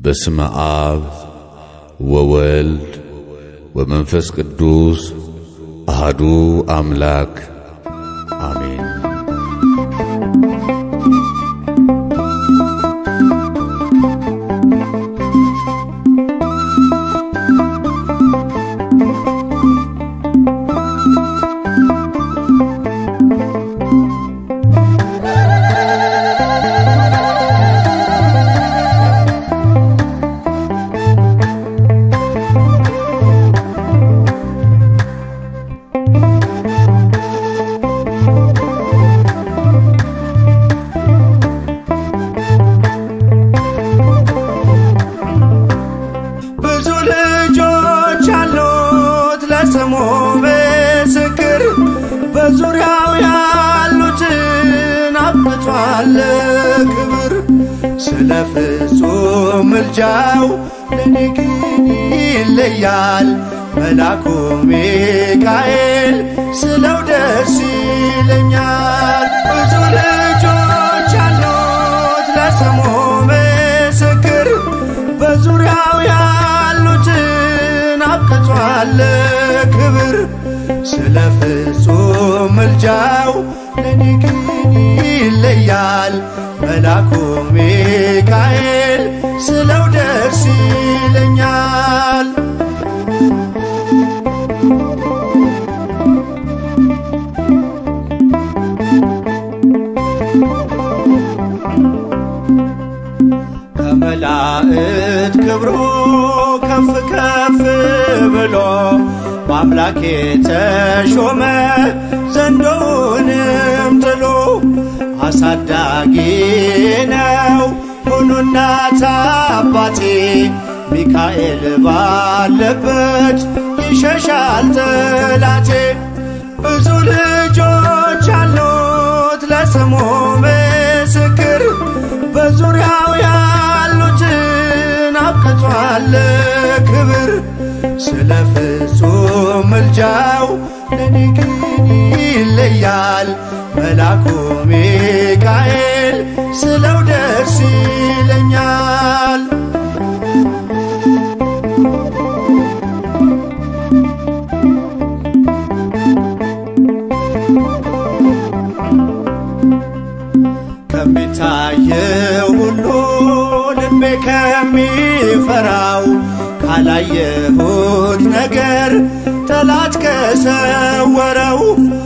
በስመ አብ ወወልድ ወመንፈስ ቅዱስ አሐዱ አምላክ አሜን። በዙሪያው ያሉትን አብቷል ክብር ስለ ፍጹም ምልጃው ለኔ ግን ይለያል መልአኩ ሚካኤል ስለው ደስ ይለኛል። ብዙ ልጆች አሉት ለስሙ ምስክር በዙሪያው ያሉትን አብቷል ክብር ስለ ፍጹም ምልጃው ለኔ ግን ይለያል መልአኩ ሚካኤል ስለው ደስ ይለኛል። ከመላእክት ክብሩ ከፍ ከፍ ብሎ በአምላክ የተሾመ ዘንዶውንም ጥሎ አሳዳጊ ነው ሆኖ እናት አባቴ ሚካኤል ባለበት ይሸሻል ጠላቴ። ብዙ ልጆች አሉት ለስሙ ምስክር በዙሪያው ያሉትን አብቅቷል ክብር ስለ ፍጹም ምልጃው ለኔ ግን ይለያል መልአኩ ሚካኤል ስለው ደስ ይለኛል። ከሚታየው ሁሉ ልቤ ከሚፈራው ካላየሁት ነገር ጠላት ከሰወረው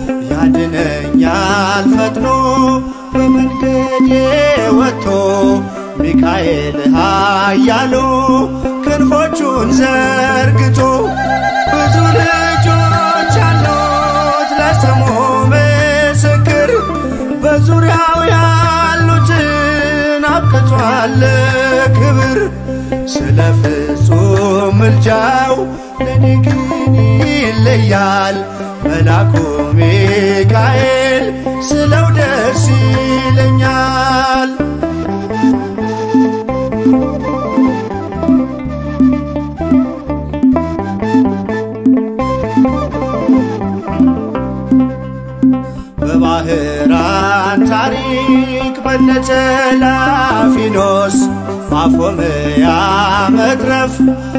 ያድነኛል ፈጥኖ በመንገዴ ወጥቶ ሚካኤል ኃያሉ ክንፎቹን ዘርግቶ። ብዙ ልጆች አሉት ለስሙ ምስክር በዙሪያው ያሉትን አብቅቷል ክብር ስለ ፍጹም ምልጃው ለኔ ግን ይለያል መልአኩ ሚካኤል ስለው ደስ ይለኛል። በባህራን ታሪክ በነተላፊኖስ ባፎምያ መትረፍ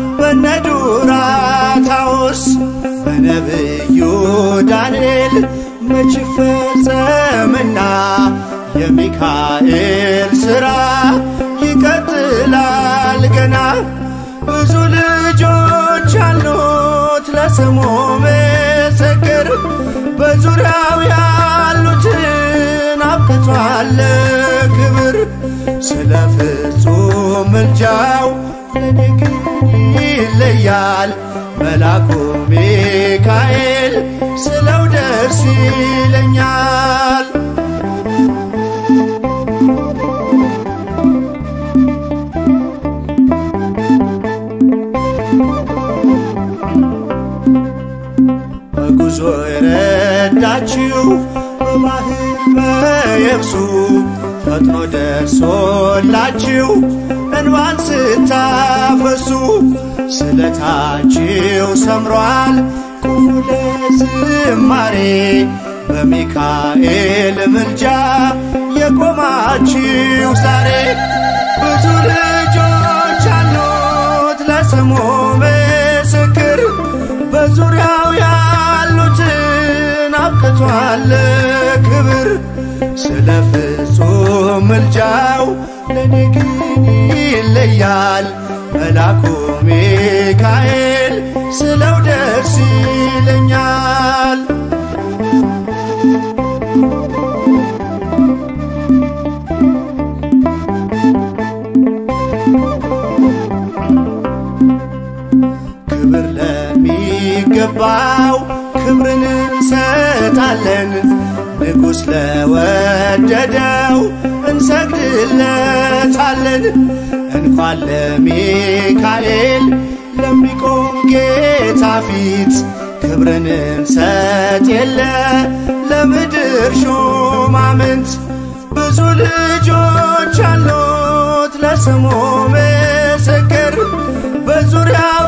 በነዱራታውስ በነብዩ ዳንኤል መች ፈጸምና የሚካኤል ሥራ ይቀጥላል ገና። ብዙ ልጆች አሉት ለስሙ ምስክር በዙሪያው ያሉትን አብቅቷል ክብር ስለ ፍጹም ምልጃው ለኔ ግን ይለያል መልአኩ ሚካኤል ስለው ደስ ይለኛል። በጉዞ የረዳችው በባህር በየብሱ ፈጥኖ ደርሶላችሁ እንባን ስታፈሱ ስለታችሁ ሰምሯል ቁሙ ለዝማሬ በሚካኤል ምልጃ የቆማችሁ ዛሬ ብዙ ልጆች አሉ ለስሙ ምስክር በዙሪያው ያሉትን አብቅቷል ክብር ስለ ፍጹም ምልጃው ለኔ ግን ይለያል መልአኩ ሚካኤል ስለው ደስ ይለኛል ክብር ለሚገባው ክብርን እንሰጣለን ንጉሥ ለወደደው እንሰግድለታለን እንኳን ለሚካኤል ለሚቆም ጌታ ፊት ክብርን እንሰጥ የለ ለምድር ሹማምንት ብዙ ልጆች አሉት ለስሙ ምስክር በዙሪያው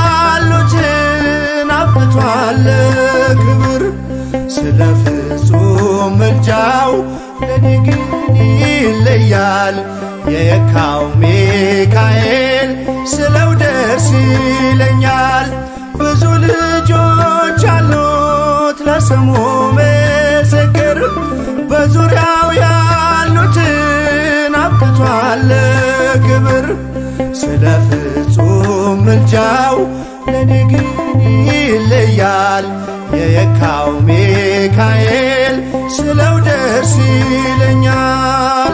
ያሉትን አብቅቷል ክብር ስለ ፍጹም ምልጃው ለኔ ግን ይለያል የየካው ሚካኤል ስለው ደስ ይለኛል ብዙ ልጆች አሉት ለስሙ ምስክር በዙሪያው ያሉትን አብቅቷል ክብር ስለ ፍጹም ምልጃው ለኔ ግን ይለያል የየካው ሚካኤል ስለው ደስ ይለኛል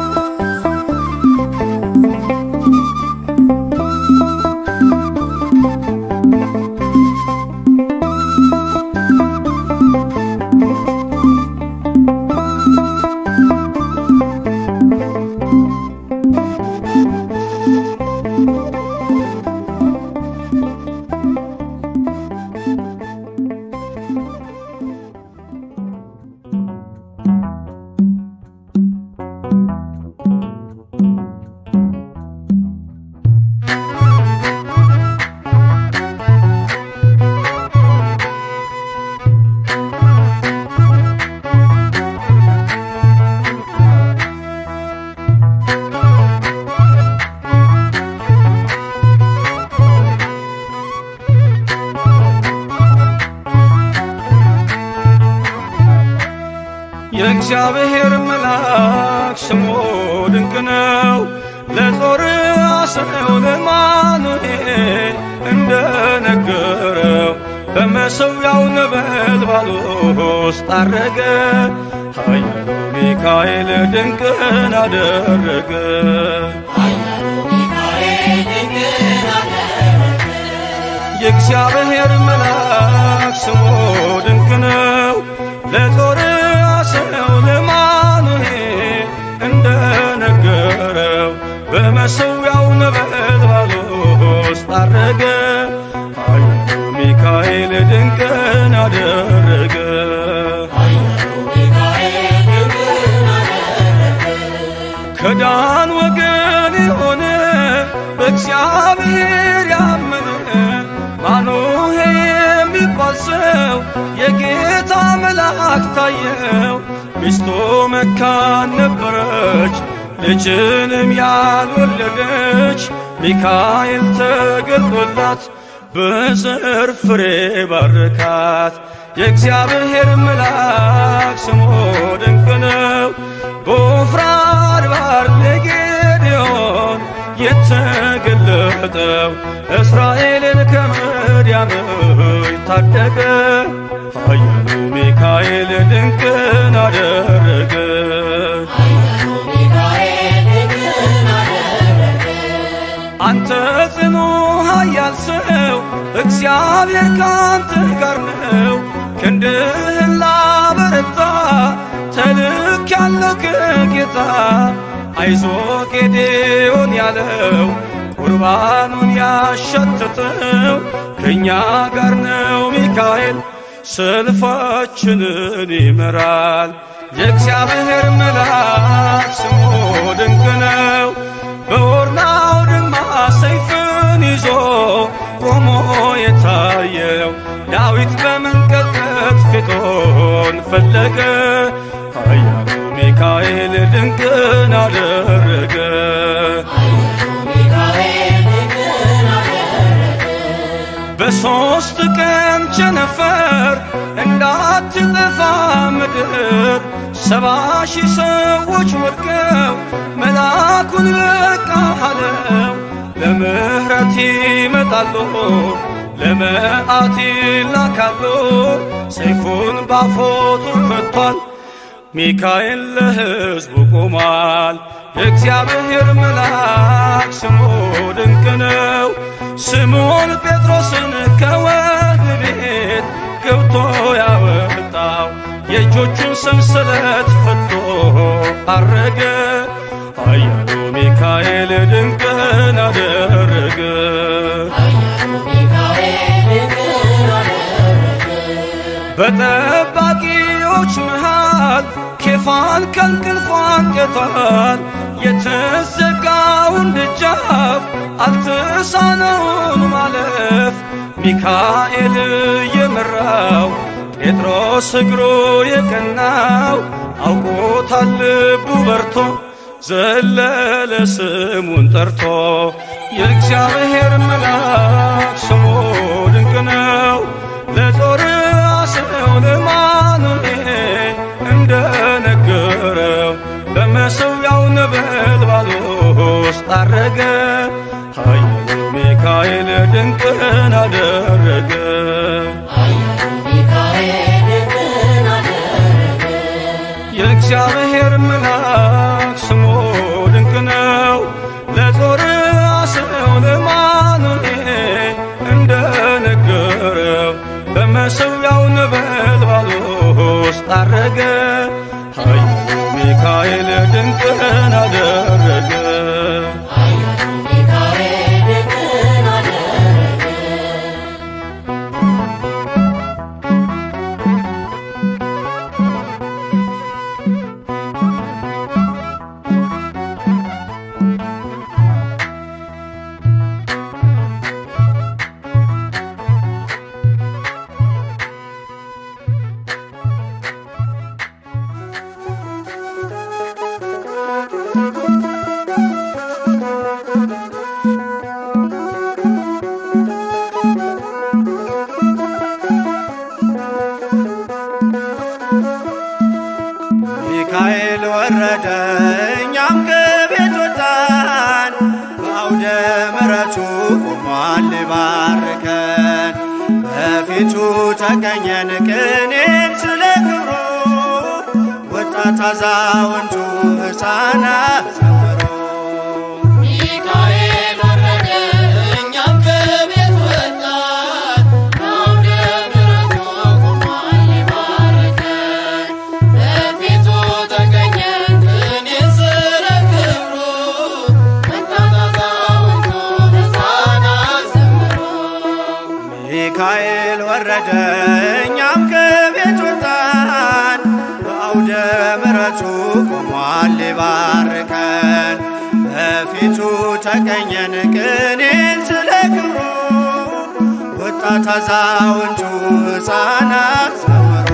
የእግዚአብሔር መልአክ ስሙ ድንቅ ነው ለጦር አስነው ለማኑኤል እንደነገረው በመሠዊያው ነበልባል ውስጥ አረገ ኃያሉ ሚካኤል ድንቅን አደረገ የእግዚአብሔር መልአክ ስሙ ድንቅ ነው ለጦር አስነው ለማኑኤል እንደነገረው በመሠዊያው ነበልባል ውስጥ አረገ ኃያሉ ሚካኤል ድንቅን አደረገ ከዳን ወገን የሆነ በእግዚአብሔር ያመነ ማኑሄ የሚባል ሰው የጌታ መልአክ ታየው ሚስቱ መካን ነበረች ልጅንም ያልወለደች ሚካኤል ተገልጦላት በዘር ፍሬ ባረካት የእግዚአብሔር መልአክ ስሙ ድንቅ ነው በወፍራም አድባር ለጌዴዎን የተገለጠው እስራኤልን ከምድያም ታደገ ኃያሉ ሚካኤል ድንቅን አደረገ አንተ ጽኑ ኃያል ሰው እግዚአብሔር ካንተ ጋር ነው ክንድህን ላበረታ ተልኬአለሁ ከጌታ አይዞ ጌዴዎን ያለው ቁርባኑን ያሸተተው ከእኛ ጋር ነው ሚካኤል ሰልፋችንን ይመራል የእግዚአብሔር መልአክ ስሙ ድንቅ ነው በኦርናው ድማ ሰይፍን ይዞ ቆሞ የታየው ዳዊት በመንቀጥቀጥ ፊቱን ፈለገ ኃያሉ ሚካኤል ድንቅን አደረገ በሶስት ቀን ቸነፈር እንዳትጠፋ ምድር 70,000 ሰዎች ወድቀው መልአኩን በቃ አለው። ለምህረት ይመጣሉ ለመዓት ይላካሉ ሰይፉን ባፎቱ ፈቷል ሚካኤል ለሕዝቡ ቆሟል። የእግዚአብሔር መልአክ ስሙ ድንቅ ነው። ስምዖን ጴጥሮስን ከወህኒ ቤት ገብቶ ያወጣው የእጆቹን ሰንሰለት ፈቶ አረገ። ኃያሉ ሚካኤል ድንቅን አደረገ። በጠባቂዎች መሃል ኬፋን ከእንቅልፉ አንቅቷል። የተዘጋውን ደጃፍ አልተሳነውም ማለፍ ሚካኤል የመራው ጴጥሮስ እግሩ የቀናው አውቆታል ልቡ በርቶ ዘለለ ስሙን ጠርቶ። የእግዚአብሔር መልአክ ስሙ ድንቅ ነው። ለጦር አስረው ለማኑኤል እንደነገረው በመሠዊያው ነበልባል ውስጥ አረገ። ኃያሉ ሚካኤል ድንቅን አደረገ። የእግዚአብሔር መልአክ ስሙ ድንቅ ነው። ለጦር አስረው ለማኑኤል እንደነገረው በመሠዊያው ነበልባል ውስጥ አረገ። ኃያሉ ሚካኤል ድንቅን አደረገ። ሚካኤል ወረደ እኛም ከቤት ወጣን። በአውደ ምሕረቱ ቆሟል ሊባርከን። በፊቱ ተቀኘን ቅኔን ስለ ክብሩ ወጣት አዛውንቱ ሕፃናት ዘመሩ። ሚካኤል ወረደ እኛም ከቤት ወጣን። በአውደ ምሕረቱ ቆሟል ሊባርከን። በፊቱ ተቀኘን ቅኔን ስለ ክብሩ ወጣት አዛውንቱ ሕፃናት ዘመሩ። ሚካኤል ወረደ እኛም ከቤት ወጣን። በአውደ ምሕረቱ ቆሟል ሊባርከን። በፊቱ ተቀኘን ቅኔን ስለ ክብሩ ወጣት አዛውንቱ ሕፃናት ዘመሩ።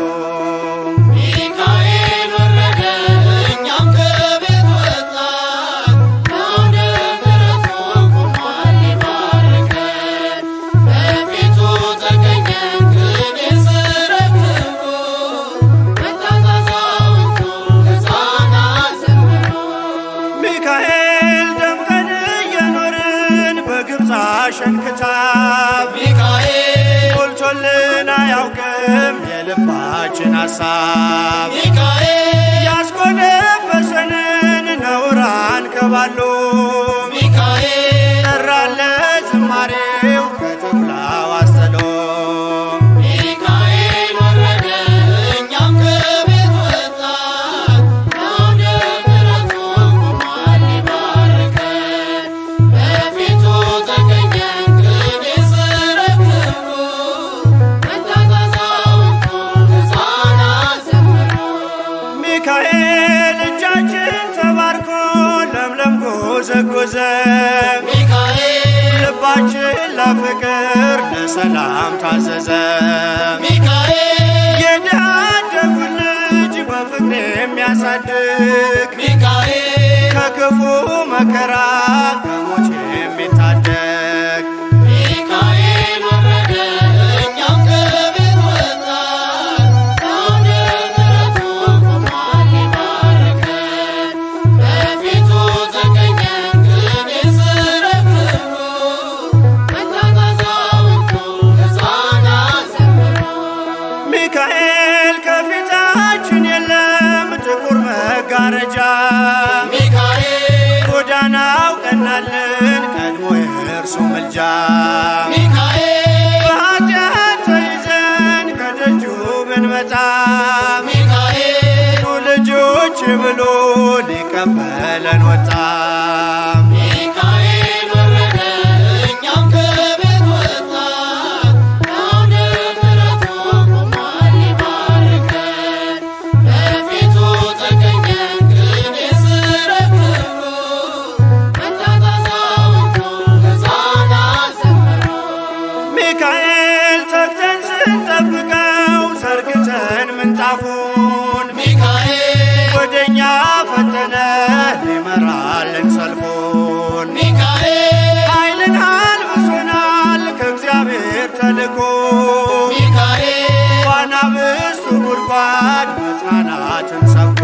ሚካኤል ወረደ እኛም ከቤት ወጣን። በአውደ ምሕረቱ ቆሟል ሊባርከን። በፊቱ ተቀኘን ቅኔን ስለ ክብሩ ወጣት አዛውንቱ ሕፃናት ዘመሩ። ሚካኤል ደምቀን እየኖርን በግብፅ አሸንክታብ ሚካኤል ሞልቶልን አያውቅም የልባችን ሐሳብ። ሚካኤል ያስጎነበሰንን ነውር አንከባሎ ሚካኤል ጠራለ ዝማሬው ከተኩላው አስተሎ። ሚካኤል ወረደ እኛም ከቤት ወጣን። በአውደ ምሕረቱ ቆሟል ሊባርከን። በፊቱ ተቀኘን ቅኔን ስለ ክብሩ ወጣት አዛውንቱ ሕፃናት ዘመሩ። ሚካኤል እጃችን ተባርኮ ለምለም ጎዘጎዘ። ሚካኤል ልባችን ለፍቅር ለሰላም ታዘዘ። ሚካኤል የድሃ አደጉን ልጅ በፍቅር የሚያሳድግ ሚካኤል ከክፉ መከራ ከሞት የሚታደግ ሚካኤል ወረደ በእርሱ ምልጃ ሚካኤል በኃጢአት ተይዘን ከደጁ ብንመጣ ሚካኤል ልጆች ብሎ ሊቀበለን ወጣ። ሚካኤል ወረደ እኛም ከቤት ወጣን አውደ ምሕረቱ ቆሟል ሊባርከን በፊቱ ተገኘን ቅኔ ስረክቡ መታታዛውንቱ ሕፃናት ዘመሩ ሚካኤል ተግተን ስንጠብቀው ዘርግተን ምንጣፉን ሚካኤል ወደኛ ፈጠነ ሊመራልን ሰልፉን ሚካኤል ኃይልን አልብሶናል ከእግዚአብሔር ተልኮ ሚካኤል በአናብስቱ ጉድጓድ መጽናናትን ሰብኮ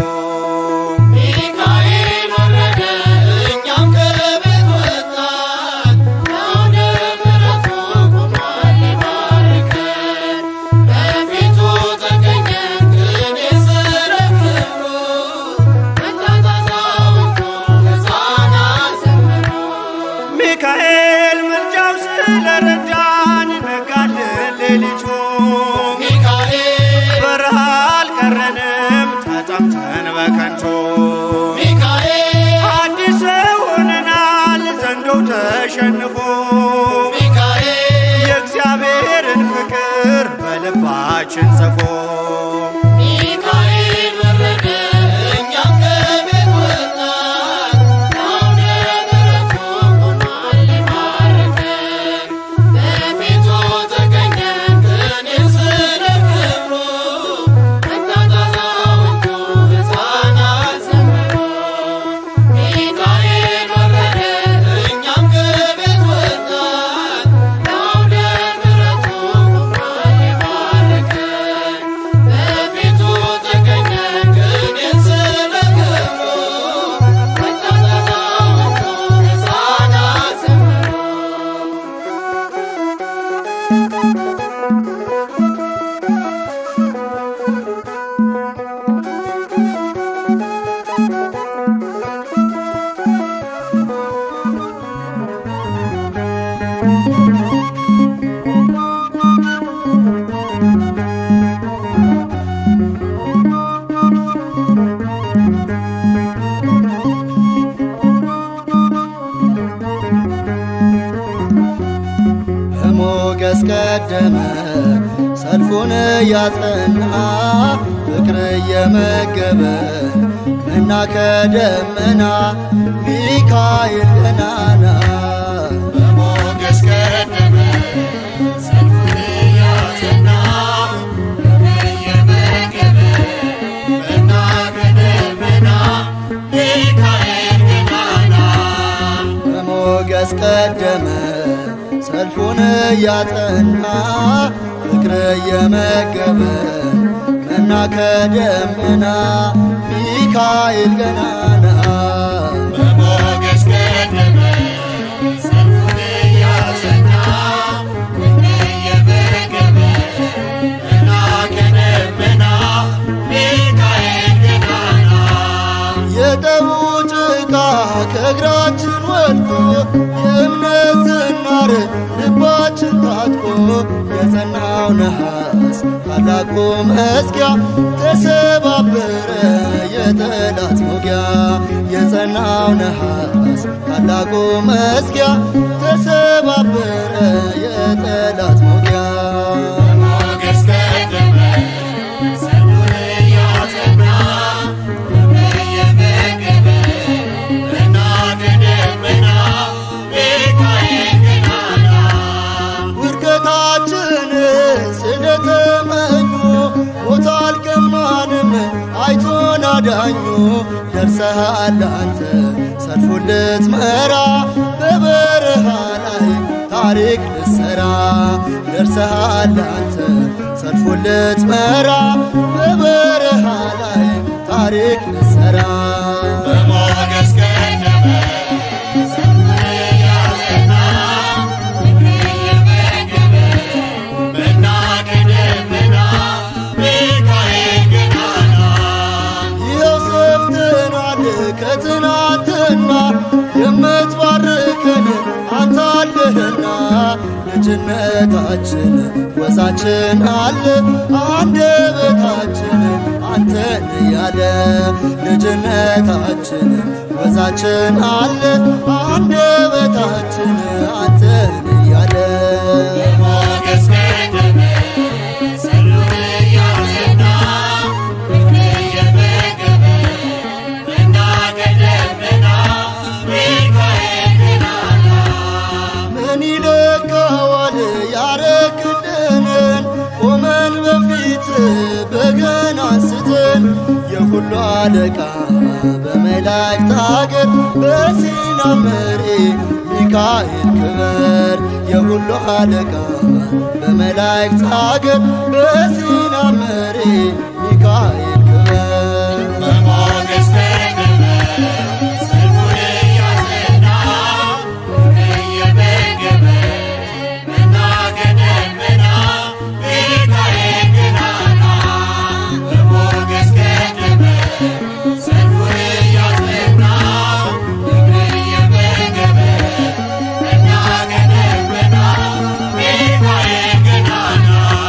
ሚካኤል ወረደ እኛም ከቤት ወጣን አውደ ምሕረቱ ቆሟል ሊባርከን በፊቱ ተገኘን ቅኔ ስረክቡ መታታዛውንቱ ሕፃናት ዘመሩ ሚካኤል ምልጃው ስለረዳን ነጋልን ሌሊቱ ሚካኤል በረሃ አልቀረንም ተጠምተን በከንቱ ሚካኤል አዲስ ሰው ሆነናል ዘንዶው ተሸንፎ ሚካኤል የእግዚአብሔርን ፍቅር በልባችን ጽፎ ሚካኤል ወረደ እኛም ከቤት ወጣን አውደ ምሕረቱ ቆሟል ሊባርከን በፊቱ ተገኘን ቅኔ ስረክቡ መታታዛውንቱ ሕፃናት ዘመሩ ሚካኤል ወረደ እኛም ከቤት ወጣን አውደ ምሕረቱ ቆሟል ሊባርከን በፊቱ ተገኘን ቅኔ ስረክቡ መታታዛውንቱ ሕፃናት ዘመሩ በሞገስ ቀደመ ሰልፉን ያጸና ፍቅር እየመገበን መና ከደመና ሚካኤል ገናና በሞገስ ቀደመ ሰልፉን ያጸና ፍቅር እየመገበ መና ከደመና ሚካኤል ገናና በሞገስ ቀደመ ሰልፉን ያጸና ፍቅር እየመገበን መና ከደመና ሚካኤል ገናና በሞገስ ቀደመ ሰልፉን ያጸና ፍቅር እየመገበ መና ከደመና ሚካኤል ገናና የጠቡ ጭቃ ከእግራችን ወድቆ የእምነት ዝናር ልባችን ታጥቆ የጸናው ነሐስ ታላቁ መዝጊያ ተሰባበረ የጠላት መውጊያ የጸናው ነሐስ ታላቁ መዝጊያ ተሰባበረ የጠላት መውጊያ በሞገስ ቀደመ ሰልፉን ያጸና ፍቅር እየመገበ መና ከደመና ሚካኤል ገናና ውድቀታችን ስለተመኙ ሞት አልቀማንም አይቶን አዳኙ ደርሰሃል አንተ ሰልፉን ልትመራ በበረሃ ላይ ታሪክ ልትሰራ ደርሰሃል አንተ ሰልፉን ልትመራ በበረሃ ላይ ታሪክ ልትሰራ በሞገስ ቀደመ ሰልፉን ያጸና ፍቅር እየመገበ መና ከደመና ሚካኤል ገናና ይኸው ሰፍተናል ከትናንትና የምትባርከን አንተ አለህ ልጅነታችን ወዛችን አለ አንደበታችን አንተን ያለ ልጅነታችን ወዛችን አለ አንደበታችን አንተን ያለ ሞገስ ቀደመ ሰሉን ያስና እየመገበ መና ከደመና ሚካኤል ገናና ምን ይለካዋል ያረክልንን ቆመን በፊት በገና አንስተን የሁሉ አለቃ በመላእክት አገር በሲና መሪ ሚካኤል ክበር የሁሉ አለቃ በመላእክት አገር በሲና መሪ ሚካኤል ክበር በሞገስ ቀደመ ሰሉን ያስና እየመገበ መና ከደመና ሚካኤል ገናና በሞገስ ቀደመ ሰሉን ያስና እየመገበ መና ከደመና ሚካኤል ገናና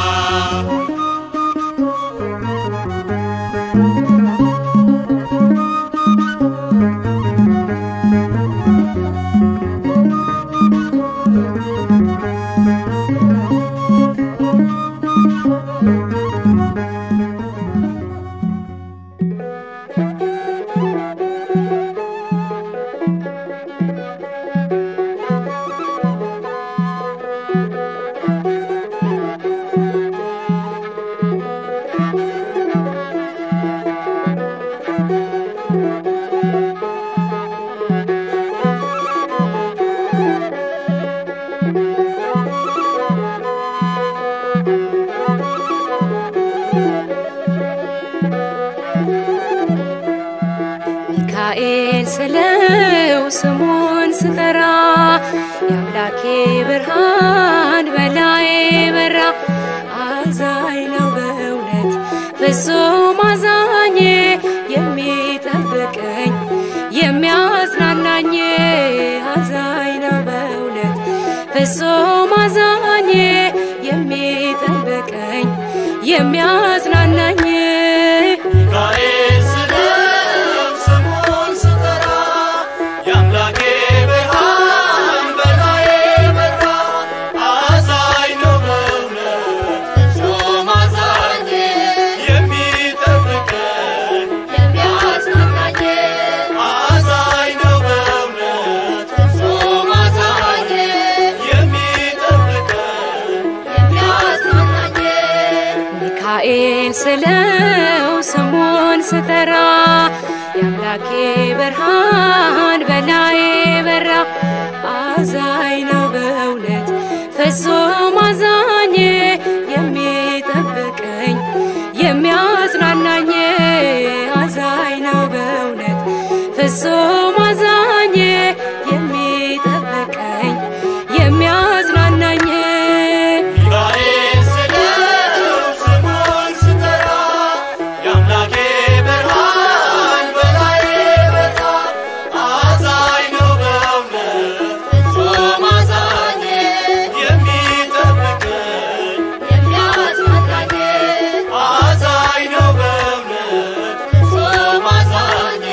ሚካኤል ስለው ስሙን ስጠራ የአምላኬ ብርሃን በላዬ በራ አዛኝ ነው በእውነት ፍጹም አዛኝ የሚጠብቀኝ የሚያጽናናኝ አዛኝ ነው በእውነት ፍጹም አዛኝ የሚጠብቀኝ የሚያጽናናኝ ሚካኤል ስለው ስሙን ስጠራ የአምላኬ ብርሃን በላዬ በራ አዛኝ ነው በእውነት ፍጹም አዛኝ የሚጠብቀኝ የሚያጽናናኝ አዛኝ ነው በእውነት ፍጹም አዛኝ የሚጠብቀኝ የሚያጽናናኝ ሚካኤል ስለው ስሙን ስጠራ የአምላኬ ብርሃን በላዬ በራ አዛኝ ነው በእውነት ፍጹም አዛኝ የሚጠብቀኝ የሚያጽናናኝ አዛኝ ነው በእውነት ፍጹም አዛኝ የሚጠብቀኝ የሚያጽናናኝ ሚካኤል ስለው ስሙን ስጠራ የአምላኬ ብርሃን በላዬ በራ አዛኝ ነው በእውነት ፍጹም አዛኝ የሚጠብቀኝ የሚያጽናናኝ አዛኝ ነው በእውነት ፍጹም አዛኝ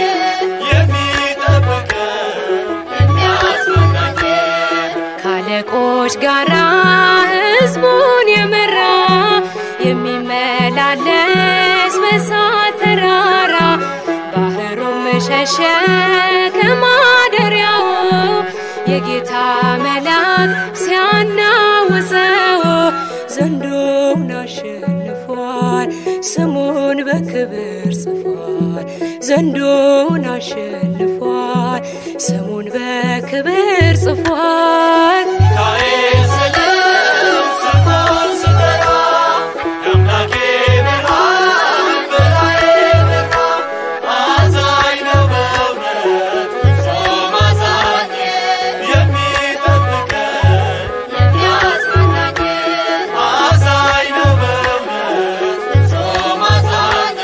የሚጠብቀኝ የሚያጽናናኝ ካለቆች ጋራ ሕዝቡን የመራ የሚመላለስ በእሳት ተራራ ባህሩም ሸሸ ከማደሪያው የጌታ መልአክ ሲያናውፀው ዘንዶውን አሸንፏል ስሙን በክብር ጽፏል ዘንዶውን አሸንፏል ስሙን በክብር ጽፏል ሚካኤል ስለው ስሙን ስጠራ የአምላኬ ብርሃን በላዬ በራ አዛኝ ነው በእውነት ፍጹም አዛኝ የሚጠብቀኝ የሚያጽናናኝ አዛኝ ነው በእውነት ፍጹም አዛኝ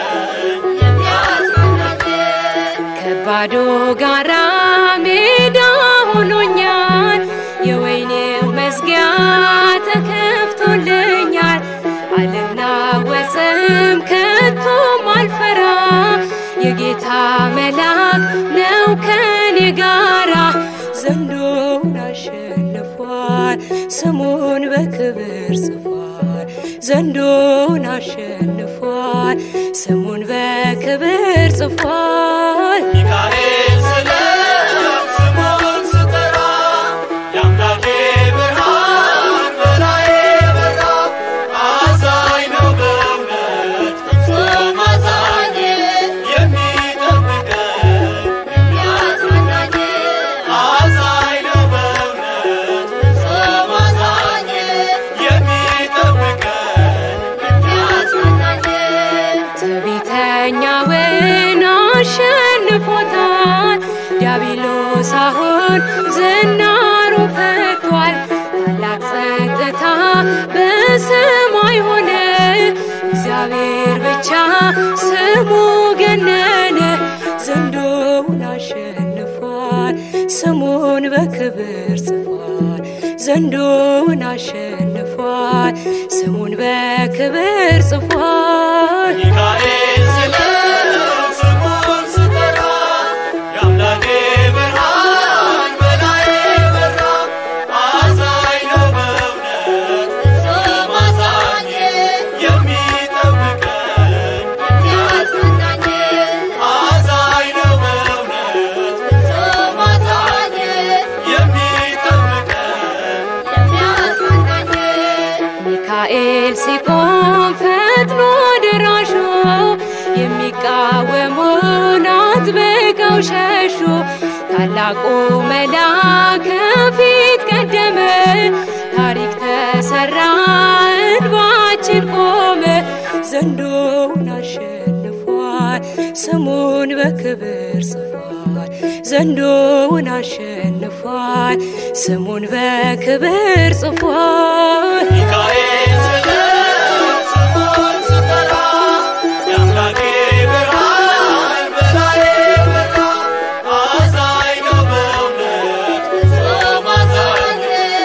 የሚጠብቀኝ የሚያጽናናኝ ከባዶ ጋራ ሜዳ ዘንዶውን አሸንፏል ስሙን በክብር ጽፏል ዘንዶውን አሸንፏል ስሙን በክብር ጽፏል ሚካኤል ስለ ስሙን ስጠራ የአምላኬ ብርሃን በላዬ በራ አዛኝ ነው በእውነት ፍጹም አዛኝ የሚጠብቀን የሚያጽናናኝ አዛኝ ነው በእውነት ፍጹም አዛኝ የሚጠብቀን የሚያጽናናኝ ትዕቢተኛውን አሸንፎታል ዲያብሎስ አሁን ዝናሩን ፈቷል ታላቅ ጸጥታ በሰማይ ሆነ እግዚአብሔር ብቻ ስሙ ገነነ ዘንዶውን አሸንፏል ስሙን በክብር ጽፏል ዘንዶውን አሸንፏል ስሙን በክብር ጽፏል ሚካኤል ስለ ስሙን ስጠራ የአምላኬ ብርሃን በላዬ በራ አዛኝ ነው በእውነት ፍጹም አዛኝ የሚጠብቀን የሚያጽናናኝ አዛኝ ነው በእውነት ፍጹም አዛኝ የሚጠብቀን የሚያጽናናኝ ሚካኤል ሲቆም ፈጥኖ ደራሹ የሚቃወሙን አጥብቀው ሸሹ ታላቁ መልአክ ከፊት ቀደመ ታሪክ ተሰራ እንባችን ቆመ ዘንዶውን አሸንፏል ስሙን በክብር ጽፏል ዘንዶውን አሸንፏል ስሙን በክብር ጽፏል ሚካኤል ስለ ስሙን ስጠራ የአምላኬ ብርሃን በላዬ በራ አዛኝ ነው በእውነት ፍጹም አዛኝ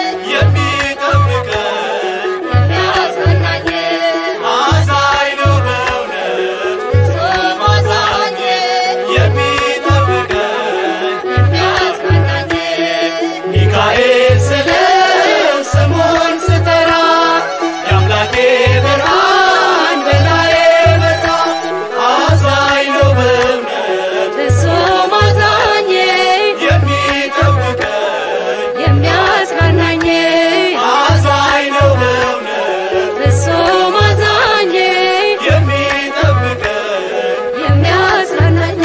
የሚጠብቀን የሚያጽናናኝ አዛኝ ነው በእውነት ፍጹም አዛኝ የሚጠብቀን የሚያጽናናኝ ሚካኤል ስለ ስሙን ስጠራ የአምላኬ ብርሃን በላዬ በራ አዛኝ ነው በእውነት ፍጹም አዛኝ የሚጠብቀን የሚያጽናናኝ አዛኝ ነው በእውነት ፍጹም አዛኝ የሚጠብቀን የሚያጽናናኝ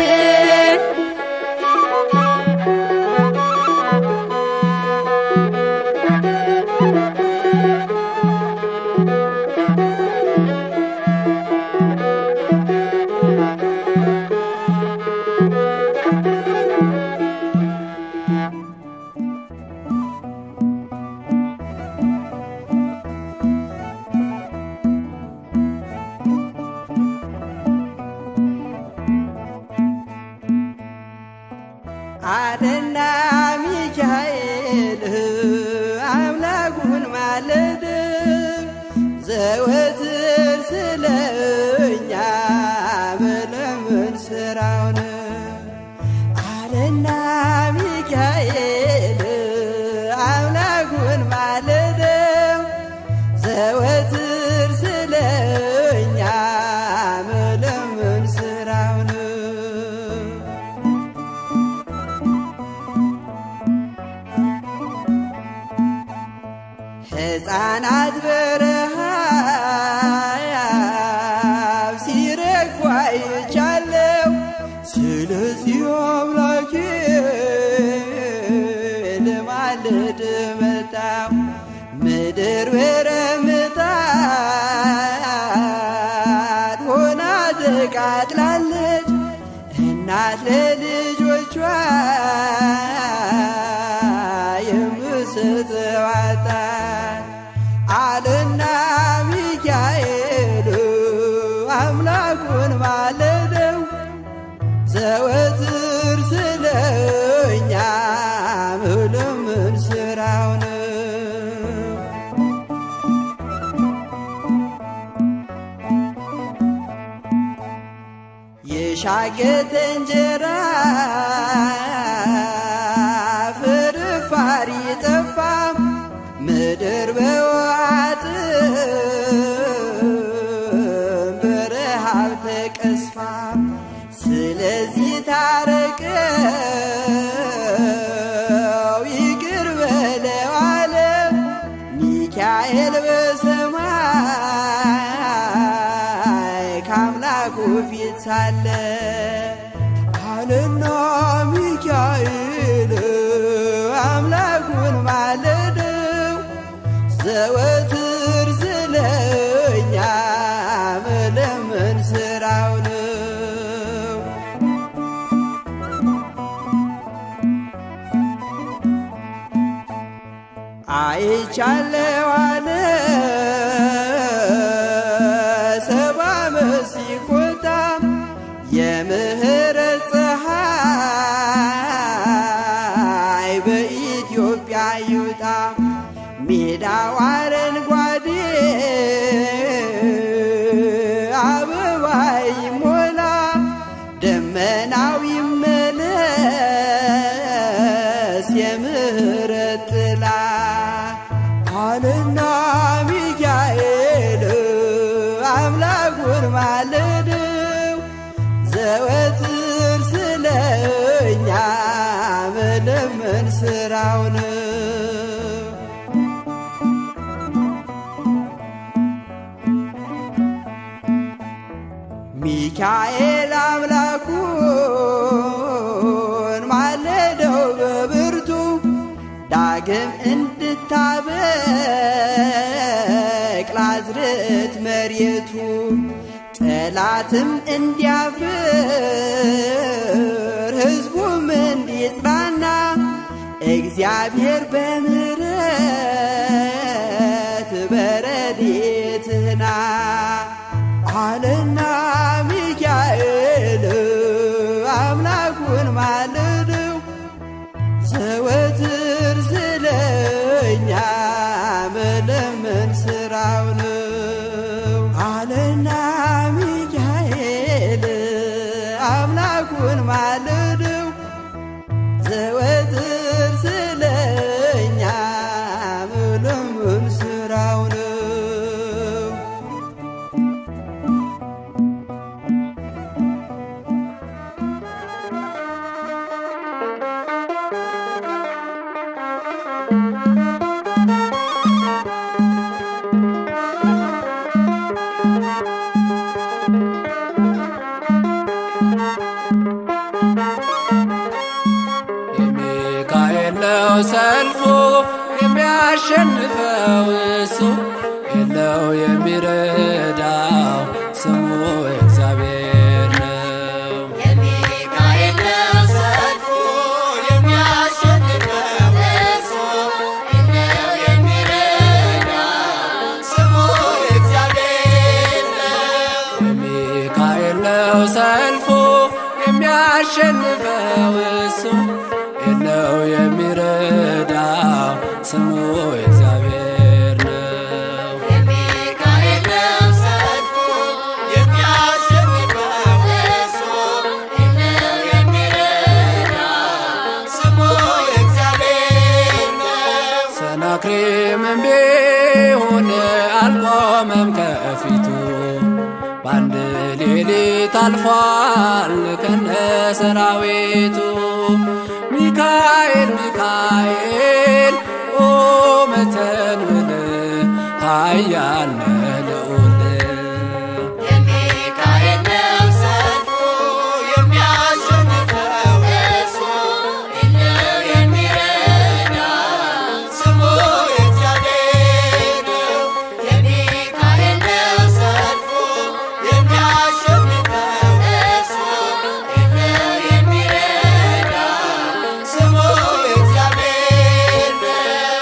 አለና ሚካኤል አምላኩን ማለድ ዘወትር ስለኛ መለመን ስራውን አለና ሚካኤል አምላኩን ማለድ ዘወትር ስለኛ መለመን ስራውን ሕፃናት በረሃብ ሲረግፉ አይቻለው ስለዚህ አምላኬ ልማልድ መጣሁ ምድር በረምጣድ ሆና ተቃጥላለች እናት ለልጆቿ የምትሰጠው አጣ አለና ሚካኤል አምላኩን ማለደው ዘወትር ስለኛ መለመን ስራው ነው። የሻገተ እንጀራ ፍርፋሪ ምድር በዋጥም በረሃብ ተቀስፋ ስለዚህ ታረቀው ይቅር በለው አለ ሚካኤል በሰማይ ከአምላኩ ፊት ሳለ አለና ሚካኤል አምላኩን ማለደው ዘወትር ስለኛ መለመን ስራው ነው። አይቻለው አለ 70 ዓመት ሲቆጣ የምህረት ፀሐይ በኢትዮጵያ ይውጣ ሜዳው አረንጓዴ አበባ ይሞላ ደመናው ይመለስ የምህረት ጥላ አለና ሚካኤል አምላኩን ማለደው ዘወትር ስለኛ መለመን ስራው ነው። ሚካኤል አምላኩን ማለደው በብርቱ ዳግም እንድታበቅል አዝርዕት መሬቱ ጠላትም እንዲያፍር ሕዝቡም እንዲጽናና እግዚአብሔር በምሕረት በረድኤትህና አለና ሚካኤል አምላኩን ማለደው ዘወትር ስለኛ መለመን ስራው ነው። አለና ሚካኤል አምላኩን ማለደው ዘወትር ስለኛ መለመን ስራው ነው። የሚካኤል ነው ሰልፉ የሚያሸንፈው እሱ የለው የሚረዳው ስሙ እግዚአብሔር ነው። የሚካኤል ነው ሰልፉ የሚያሸንፈው እሱ የለው የሚረዳው ስሙ እግዚአብሔር ነው። የሚካኤል ነው ሰልፉ የሚያሸንፈው እሱ የለው የሚረዳው ስሙ እግዚአብሔር ነው። የሚካኤል ነው ሰልፉ የሚያሸንፈው እሱ የለው የሚረዳው ስሙ እግዚአብሔር ነው። ሰናክሬምም ቢሆን አልቆመም ከፊቱ በአንድ ሌሊት አልፏል ከነ ሰራዊቱ ሚካኤል ሚካኤል ቆመ ተንበል ኃያል ነህ ልዑል የሚካኤል ነው ሰልፉ የሚያሸንፈው እሱ የለው የሚረዳው ስሙ እግዚአብሔር ነው። የሚካኤል ነው ሰልፉ የሚያሸንፈው እሱ የለው የሚረዳው ስሙ እግዚአብሔር ነው።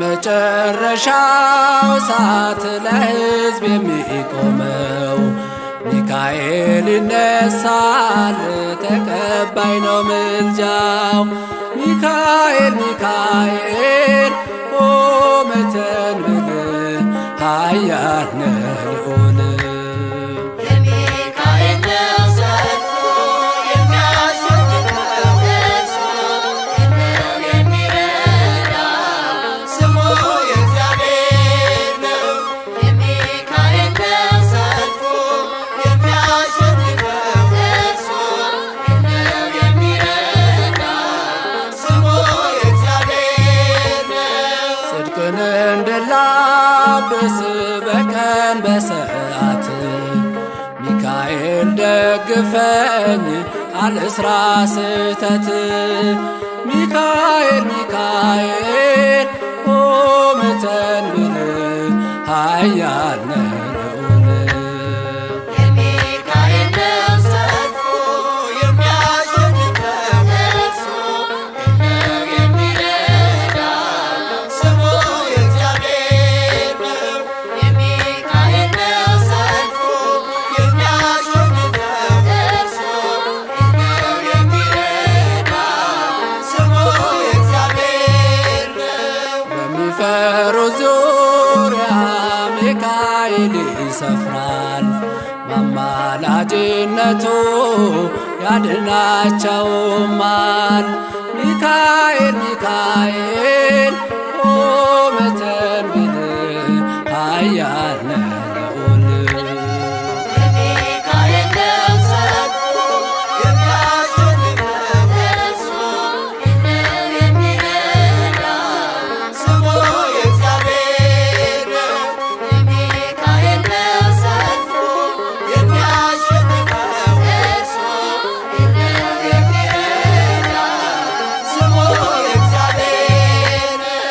በመጨረሻው ሰዓት ለሕዝብ የሚቆመው ሚካኤል ይነሳል ተቀባይ ነው ምልጃው። ሚካኤል ሚካኤል ቆመ ተንበል ኃያል ነህ ልዑል የሚካኤል ነው ሰልፉ የሚያሸንፈው እሱ የለው የሚረዳው ስሙ እግዚአብሔር ጽድቅን እንድላብስ በቀን በሰዓት ሚካኤል ደግፈኝ አልስራ ስህተት። ሚካኤል ሚካኤል ቁም ተንብል ኃያል ነህ ልዑል። የሚካኤል ነው ሰልፉ የሚያሸንፈው እርሱ ነው የሚረዳ ስሙ የእግዚአብሔር ነው። የሚካኤል ነው ሰልፉ የሚያሸንፈው እርሱ ነው የሚረዳ ስሙ የእግዚአብሔር ነው። በሚፈሩ ዙሪያ ሚካኤል ይሰፍራል በአማላጅነቱ ያድናቸውማል። ሚካኤል ሚካኤል ቁም ተንብል ኃያል ነህ ልዑል። የሚካኤል ነው ሰልፉ የሚያሸንፈው እርሱ ነው የሚረዳ ስሙ የእግዚአብሔር ነው። የሚካኤል ነው ሰልፉ የሚያሸንፈው እርሱ ነው የሚረዳ ስሙ የእግዚአብሔር ነው።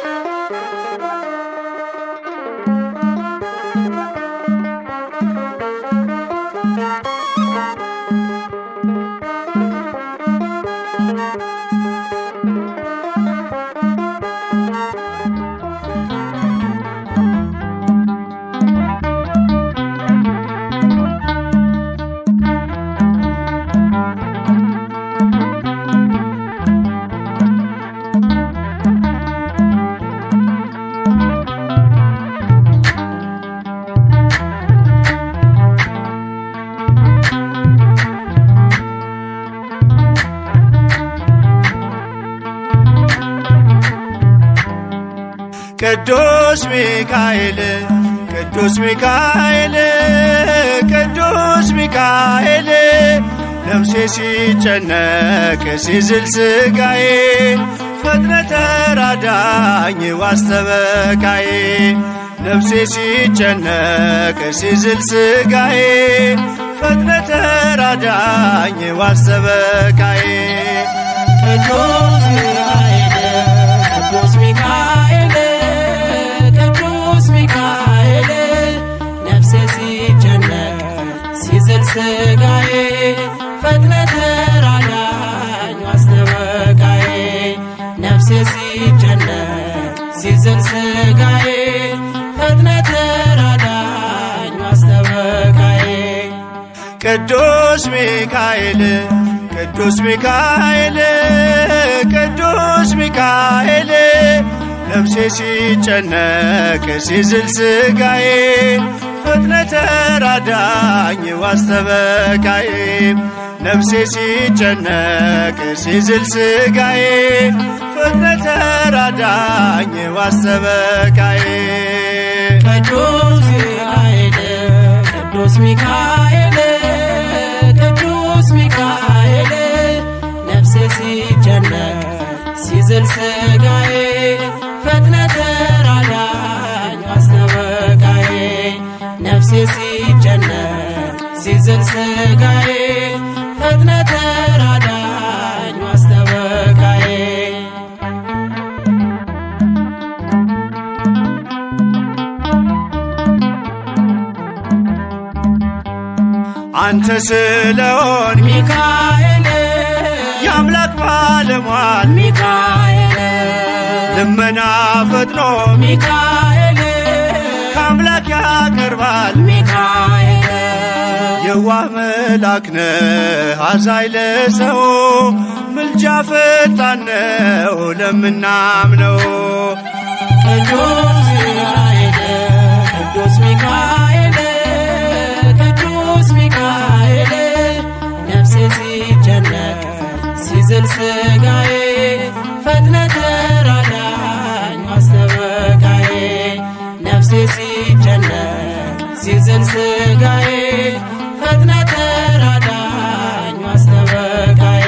ቅዱስ ሚካኤል ቅዱስ ሚካኤል ቅዱስ ሚካኤል ነፍሴ ሲጨነቅ ሲዝል ስጋዬ ፈጥነ ተራዳኝ ዋስተበቃዬ። ነፍሴ ሲጨነቅ ሲዝል ስጋዬ ፈጥነ ተራዳኝ ዋስተበቃዬ። ቅዱስ ሚካኤል ቅዱስ ሚካኤል ቅዱስ ሚካኤል ነፍሴ ሲጨነቅ ሲዝል ስጋዬ ፈጥነ ተራዳኝ ዋስተበቃዬ። ነፍሴ ሲጨነቅ ሲዝል ስጋዬ ፈጥነ ተራዳኝ ዋስተበቃዬ። ቅዱስ ሚካኤል ቅዱስ ሚካኤል ቅዱስ ሚካኤል ነፍሴ ሲጨነቅ ሲዝል ስጋዬ ፈጥነ ተራዳኝ ዋስተበቃዬ። ነፍሴ ሲጨነቅ ሲዝል ስጋዬ ፈጥነ ተራዳኝ ዋስተበቃዬ። ቅዱስ ሚካኤል ቅዱስ ሚካኤል ቅዱስ ሚካኤል ነፍሴ ሲጨነቅ ሲዝል ስጋዬ ፈጥነ ተራዳኝ ዋስተበቃዬ። ነፍሴ ሲጨነቅ ሲዝል ስጋዬ ፈጥነ ተራዳኝ ዋስተበቃዬ። አንተ ስለሆን ሚካኤል የአምላክ ባለሟል ሚካኤል ልመና ፈጥኖ ሚካኤል ከአምላክ ያቀርባል። ሚካኤል የዋህ መልአክ ነህ አዛኝ ለሰው ምልጃ ፈጣን ነው ለምናምነው። ቅዱስ ሚካኤል ቅዱስ ሚካኤል ቅዱስ ሚካኤል ነፍሴ ሲጨነቅ ሲዝል ስጋዬ ፈጥነ ተራዳኝ ዋስተበቃዬ። ነፍሴ ሲጨነቅ ሲዝል ስጋዬ ፈጥነ ተራዳኝ ዋስተበቃዬ።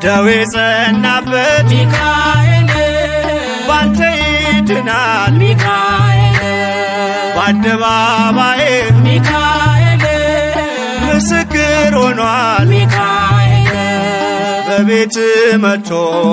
ደዌ ጸናበት ሚካኤል ባንተ ይድናል ሚካኤል በአደባባይ ሚካኤል ምስክር ሆኗል ሚካኤል በቤት መጥቶ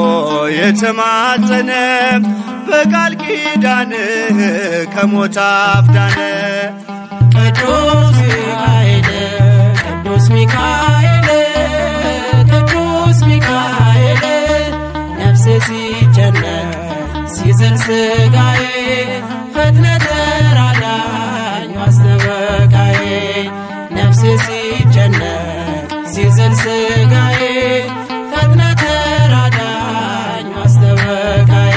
የተማጸነ በቃል ኪዳንህ ከሞት አፍዳነ ቅዱስ ሚካኤል ቅዱስ ሚካኤል ቅዱስ ሚካኤል ነፍሴ ሲጨነቅ ሲዝል ሥጋዬ ፈጥነህ ተራዳኝ አስተበቃዬ ነፍሴ ሲጨነቅ ሲዝል ሥጋዬ ፈጥነህ ተራዳኝ አስተበቃዬ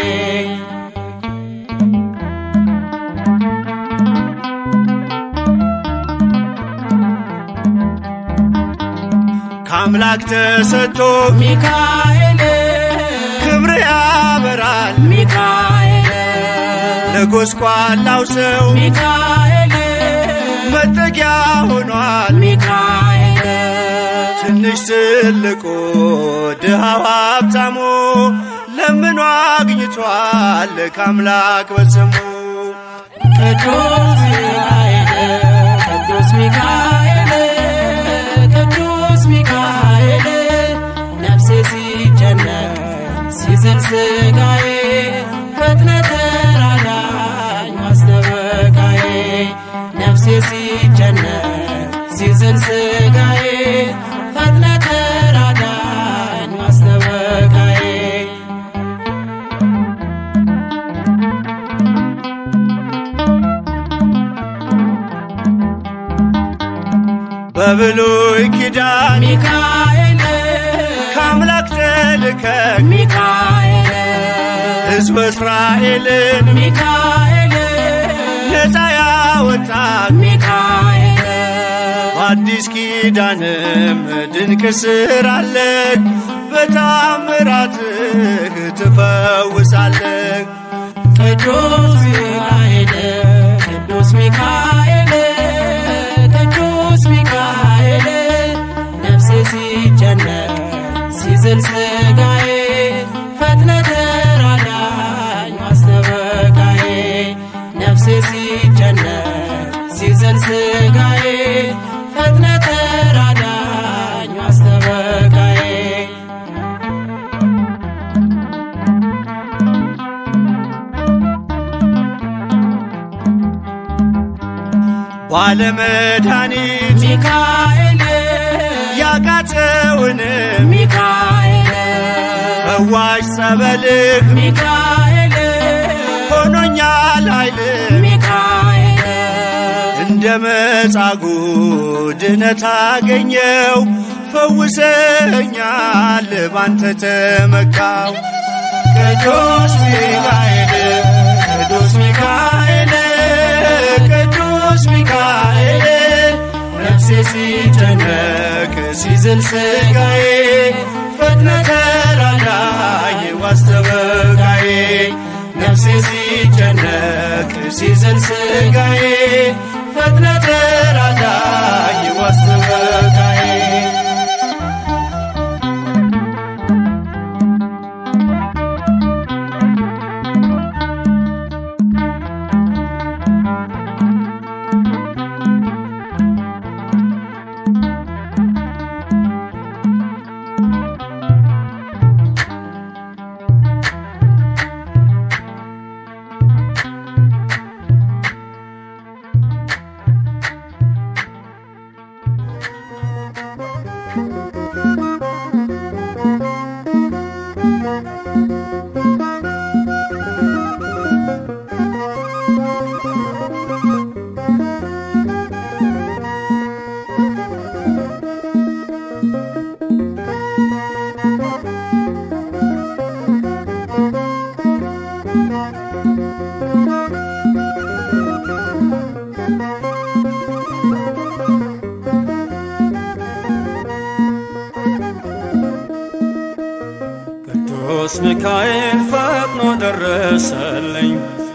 ከአምላክ ተሰጥቶ ሚካኤል ክብር ያበራል ሚካኤል ለጎስቋላው ሰው ሚካኤል መጠጊያ ሆኗል ሚካኤል ትንሽ ትልቁ ድሃው ሀብታሙ ለምኖ አግኝቷል ከአምላክ በስሙ ቅዱስ ሚካኤል ቅዱስ ሚካኤል ቅዱስ ሚካኤል ነፍሴ ሲጨነቅ ሲዝል ሥጋዬ ፈጥነህ ተራዳኝ አስተበቃዬ ነፍሴ ሲጨነቅ ሲዝል ሥጋዬ ፈጥነህ ተራዳኝ አስተበቃዬ በብሉይ ኪዳን ሚካኤል ከአምላክ ተልከህ ሚካኤል ሕዝበ እስራኤልን ሚካኤል ነፃ ያወጣህ ሚካኤል በአዲስ ኪዳንም ድንቅ ሥራለህ በታምራትህ ትፈውሳለህ ቅዱስ ሚካኤል ቅዱስ ሚካኤል ቅዱስ ሚካኤል ነፍሴ ሲጨነቅ ሲዝል ሥጋዬ ፈጥነህ ተራዳኝ አስተበቃዬ ነፍሴ ሲጨነቅ ሲዝል ሥጋዬ ፈጥነህ ተራዳኝ አስተበቃዬ ባለመድኃኒት ሚካኤል ያቃተውንም ሚካኤል ፈዋሽ ጸበልህ ሚካኤል ሆኖኛል ኃይልህ ሚካኤል እንደ መጻጉዕ ድነት አገኘው ፈውሰኛል ባንተ ተመካው ቅዱስ ሚካኤል ቅዱስ ሚካኤል ቅዱስ ሚካኤል ነፍሴ ሲጨነቅ ሲዝል ሥጋዬ ፈጥነህ ተራዳኝ አስተበቃዬ ነፍሴ ሲጨነቅ ሲዝል ሥጋዬ ፈጥነህ ተራዳኝ አስተበቃዬ ቅዱስ ሚካኤል ፈጥኖ ደረሰልኝ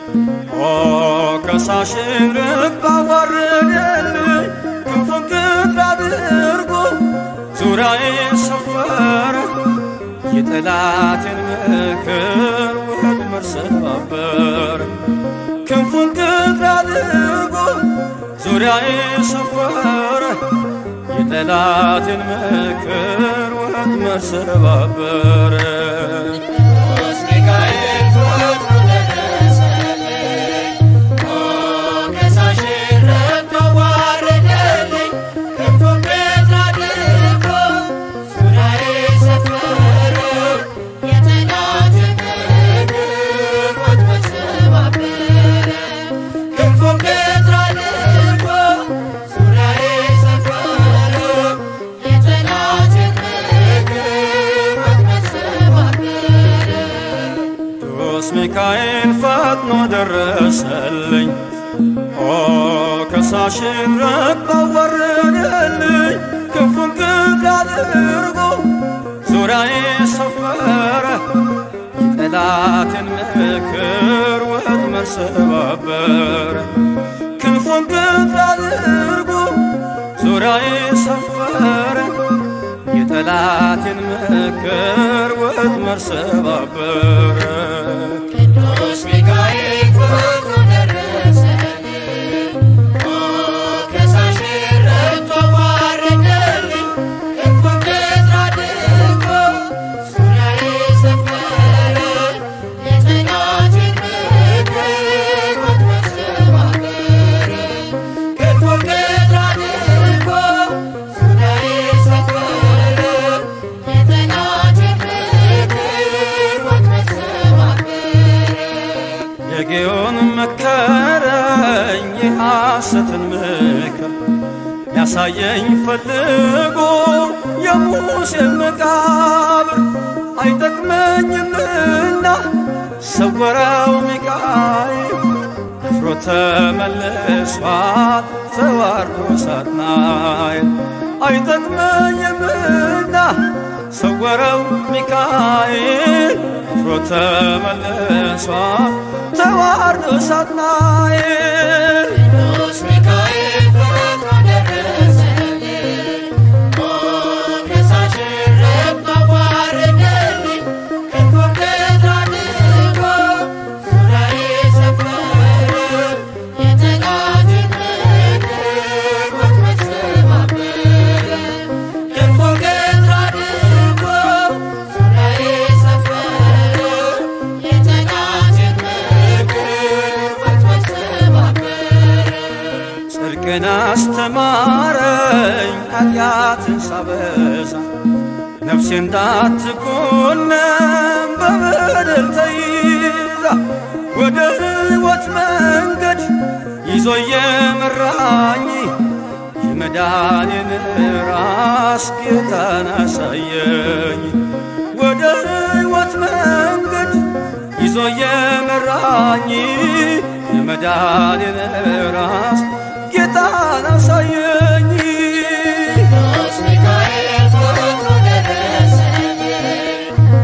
ከሳሽን ልብ አዋረደልኝ ክንፉን ቅጥር አድርጎ ዙሪያዬን ሰፈረ የጠላትን ምክር ወጥመድ ሰባበር ክንፉን ቅጥር አድርጎ ዙሪያዬ ሰፈረ የጠላትን ምክር ወጥመድ ሰባበር ቅዱስ ሚካኤል ፈጥኖ ደረሰልኝ ከሳሽን ረግጦ ዋረደልኝ ክንፉን ቅጥር አድርጎ ዙሪያዬ ሰፈረ የጠላትን ምክር ወጥመድ ሰባበር ክንፉን ቅጥር አድርጎ ዙሪያዬ ሰፈረ የጠላትን ምክር ወጥመድ ሰባበር ቅዱስ ሚካኤል ፈጥኖ ደረሰልኝ ከሳሽን ረግጦ ዋረደልኝ ክንፉን ቅጥር አድርጎ ዙሪያዬ ሰፈረ የጠላትን ምክር ወጥመድ ሰባበር ክንፉን ቅጥር አድርጎ ዙሪያዬ ሰፈረ የጠላትን ምክር ወጥመድ ሰባበር ቅዱስ ሚካኤል ፈጥኖ ደረሰልኝ ከሳሽን ረግጦ ዋረደልኝ ክንፉን ቅጥር አድርጎ ዙሪያዬ ሰፈረ የጠላትን ምክር ወጥመድ ሰባበር ክንፉን ቅጥር አድርጎ ዙሪያዬ ሰፈረ የጠላትን ምክር ወጥመድ ሰባበር የጌዮን መከረኝ የሐሰትን ምክር ያሳየኝ ፈልጎ የሙሴን መቃብር አይጠቅመኝምና ሰወረው ሚካኤል አፍሮ ተመልሷል ተዋርዶ ሳጥናኤል አይጠቅመኝምና ሰወረው ሚካኤል አፍሮ ተመልሷል ተዋርዶ ሳጥናኤል ቅዱስ ሚካኤል ፈጥኖ ደረሰልኝ ከሳሽን ረግጦ ዋረደልኝ ክንፉን ቅጥር አድርጎ ዙሪያዬ ሰፈረ የጠላትን ምክር ወጥመድ ሰባበር ክንፉን ቅጥር አድርጎ ዙሪያዬ ሰፈረ የጠላትን ምክር ወጥመድ ሰባበር ጽድቅን አስተማረኝ ኃጢአትን ሳበዛ ነፍሴ እንዳትኮነን በበደል ተይዛ ወደ ሕይወት መንገድ ይዞ የመራኝ የመዳኔን ራስ ጌታን አሳየኝ ወደ ሕይወት መንገድ ይዞ የመራኝ የመዳኔን ራስ ጌታን አሳየኝ ቅዱስ ሚካኤል ፈጥኖ ደረሰልኝ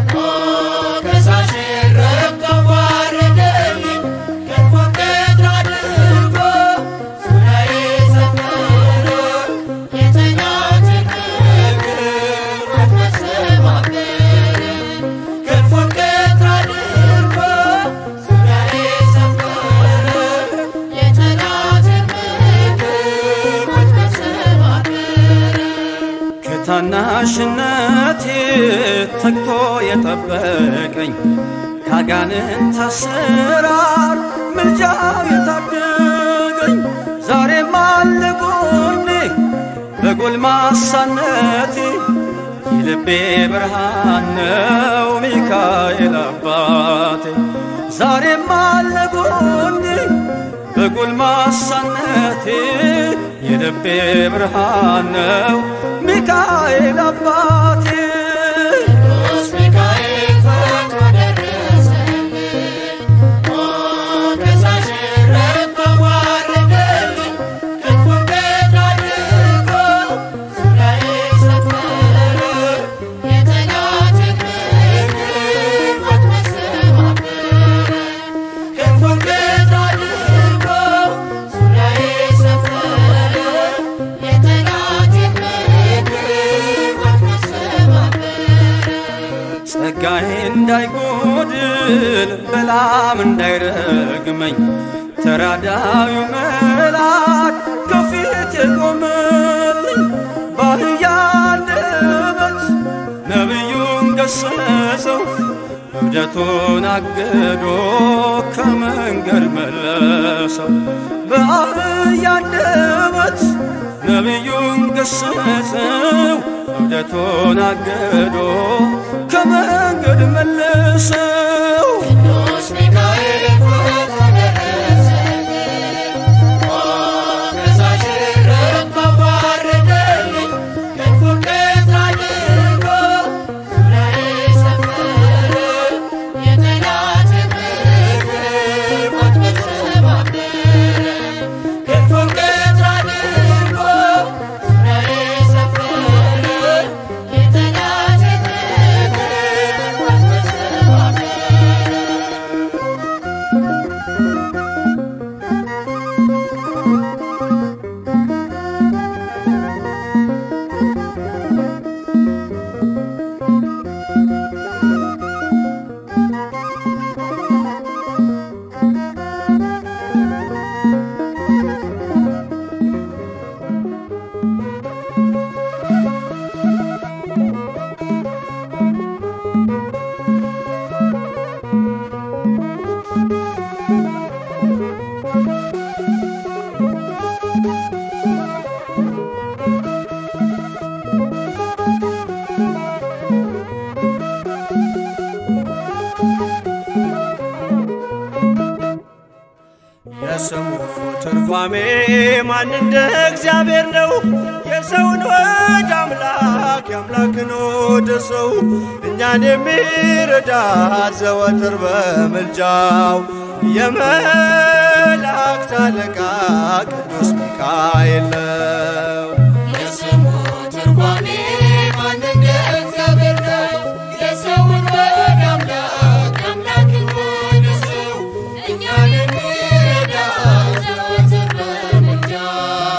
ከሳሽን ረግጦ ዋረደልኝ ክንፉን ቅጥር አድርጎ ዙሪያዬ ሰፈረ የጠላትን ምክር ወጥመድ ሰባበር ክንፉን ቅጥር አድርጎ ዙሪያዬ ሰፈረ የጠላትን ምክር ወጥመድ ሰባበር ከታናሽነቴ ተግቶ የጠበቀኝ ካጋንንት አሰራር ምልጃው የታደገኝ ዛሬም አለ ጎኔ በጎልማሳነቴ የልቤ ብርሃን ነው ሚካኤል አባቴ ዛሬም አለ ጎኔ በጎልማሳነቴ የልቤ ብርሃን ነው ሚካኤል አባቴ ቅዱስ ሚካኤል ፈጥኖ ደረሰልኝ ከሳሽን ረግጦ ዋረደልኝ ክንፉን ቅጥር አድርጎ ዙሪያዬ ሰፈረ የጠላትን ምክር ወጥመድ ሰባበር ክንፉን ቅጥር አድርጎ ዙሪያዬ ሰፈረ የጠላትን ምክር ወጥመድ ሰባበር ጸጋዬ እንዳይጎድል በላም እንዳይረግመኝ ተራዳዩ መልአክ ከፊቴ ቆመልኝ። በአህያ አንደበት ነቢዩን ገሰጸው እብደቱን አግዶ ከመንገድ መለሰው። በአህያ አንደበት ነቢዩን ገሰጸው እብደቱን አግዶ ከመንገድ መለሰው። ቅዱስ ሚካኤል ፎቶ ደረሰልኝ ከሳሽ ረድቶ ባረከልኝ ክንፉን ቀጥ አድርጎ ዙሪያዬ ሰፈረ የጠላቴን ምክር ወጥመድ ሰባበረ። ክንፉን ቀጥ አድርጎ ዙሪያዬ ሰፈረ የጠላቴን ምክር ወጥመድ ሰባበረ። የስሙ ትርጓሜ ማን እንደ እግዚአብሔር ነው? የሰውን ወደ አምላክ የአምላክን ወደ ሰው እኛን የሚረዳ ዘወትር በምልጃው የመላእክት አለቃ ቅዱስ ሚካኤል ነው። የስሙ ትርጓሜ ማን እንደ እግዚአብሔር ነው? የሰውን ወደ አምላክ የአምላክን ወደ ሰው እኛን የሚረዳ ዘወትር በምልጃው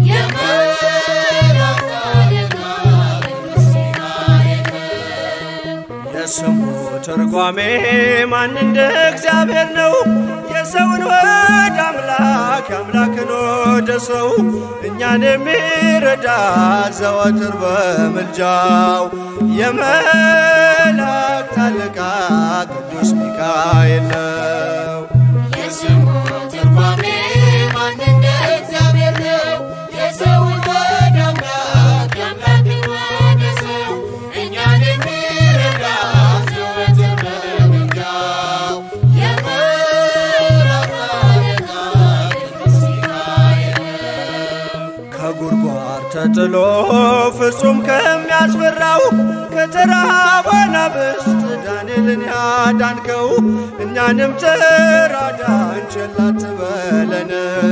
የመላእክት አለቃ ቅዱስ ሚካኤል ነው። የስሙ ትርጓሜ ማን እንደ እግዚአብሔር ነው? የሰውን ወደ አምላክ የአምላክን ወደ ሰው እኛን የሚረዳ ዘወትር በምልጃው የመላእክት አለቃ ቅዱስ ሚካኤል ነው። የስሙ ትርጓሜ ማን እንደ እግዚአብሔር ነው? የሰውን ወደ አምላክ የአምላክን ወደ ሰው እኛን የሚረዳ ዘወትር በምልጃው የመላእክት አለቃ ቅዱስ ሚካኤል ነው። ከጉድጓድ ተጥሎ ፍጹም ከሚያስፈራው ከተራበ አናብስት ዳንኤልን ያዳንከው እኛንም ተራዳን ቸል አትበለን።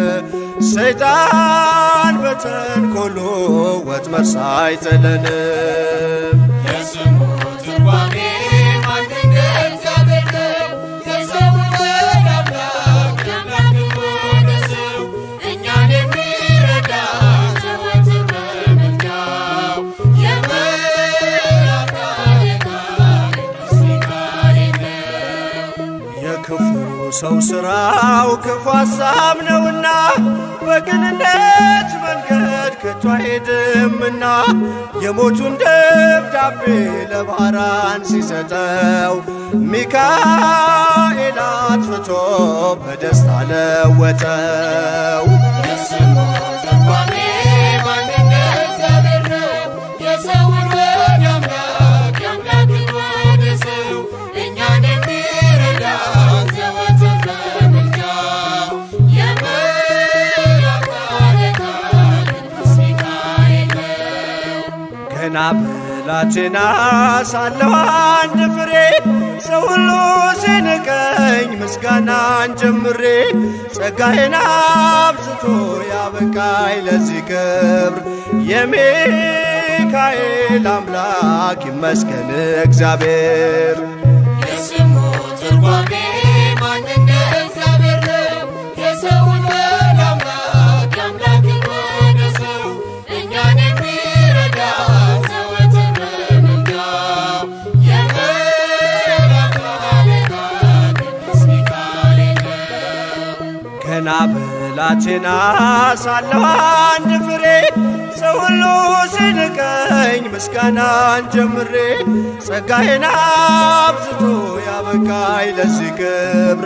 ሰይጣን በተንኰሉ ወጥመድ ሳይጥለን የስሙ ትርጓሜ ማን እንደ እግዚአብሔር ነው? የሰውን ወደ አምላክ የአምላክን ወደ ሰው እኛን የሚረዳ ዘወትር በምልጃው የመላእክት አለቃ ቅዱስ ሚካኤል ነው። የክፉ ሰው ሥራው ክፉ ሐሳብ ነውና በቅንነት መንገድ ከቶ አይሄድምና የሞቱን ደብዳቤ ለባህራን ሲሰጠው ሚካኤል አጥፍቶ በደስታ ለወጠው። የስሙ ትርጓሜ ማን እንደ እግዚአብሔር ነው? የሰውን ወደ አምላክ የአምላክን ወደ ሰው እኛን የሚረዳ ዘወትር በምልጃው የመላእክት አለቃ ቅዱስ ሚካኤል ነው። ገና ብላቴና ሳለሁ አንድ ፍሬ ሰው ሁሉ ሲንቀኝ ምስጋናን ጀምሬ ጸጋዬን አብዝቶ ያበቃኝ ለዚህ ክብር የሚካኤል አምላክ ይመስገን እግዚአብሔር። የስሙ ትርጓሜ ማን እንደ እግዚአብሔር ነው? የሰውን ወደ አምላክ የአምላክን ወደ ሰው እኛን የሚረዳ ዘወትር በምልጃው የመላእክት ብላቴና ሳለሁ አንድ ፍሬ ሰው ሁሉ ሲንቀኝ ምስጋናን ጀምሬ ጸጋዬን አብዝቶ ያበቃኝ ለዚህ ክብር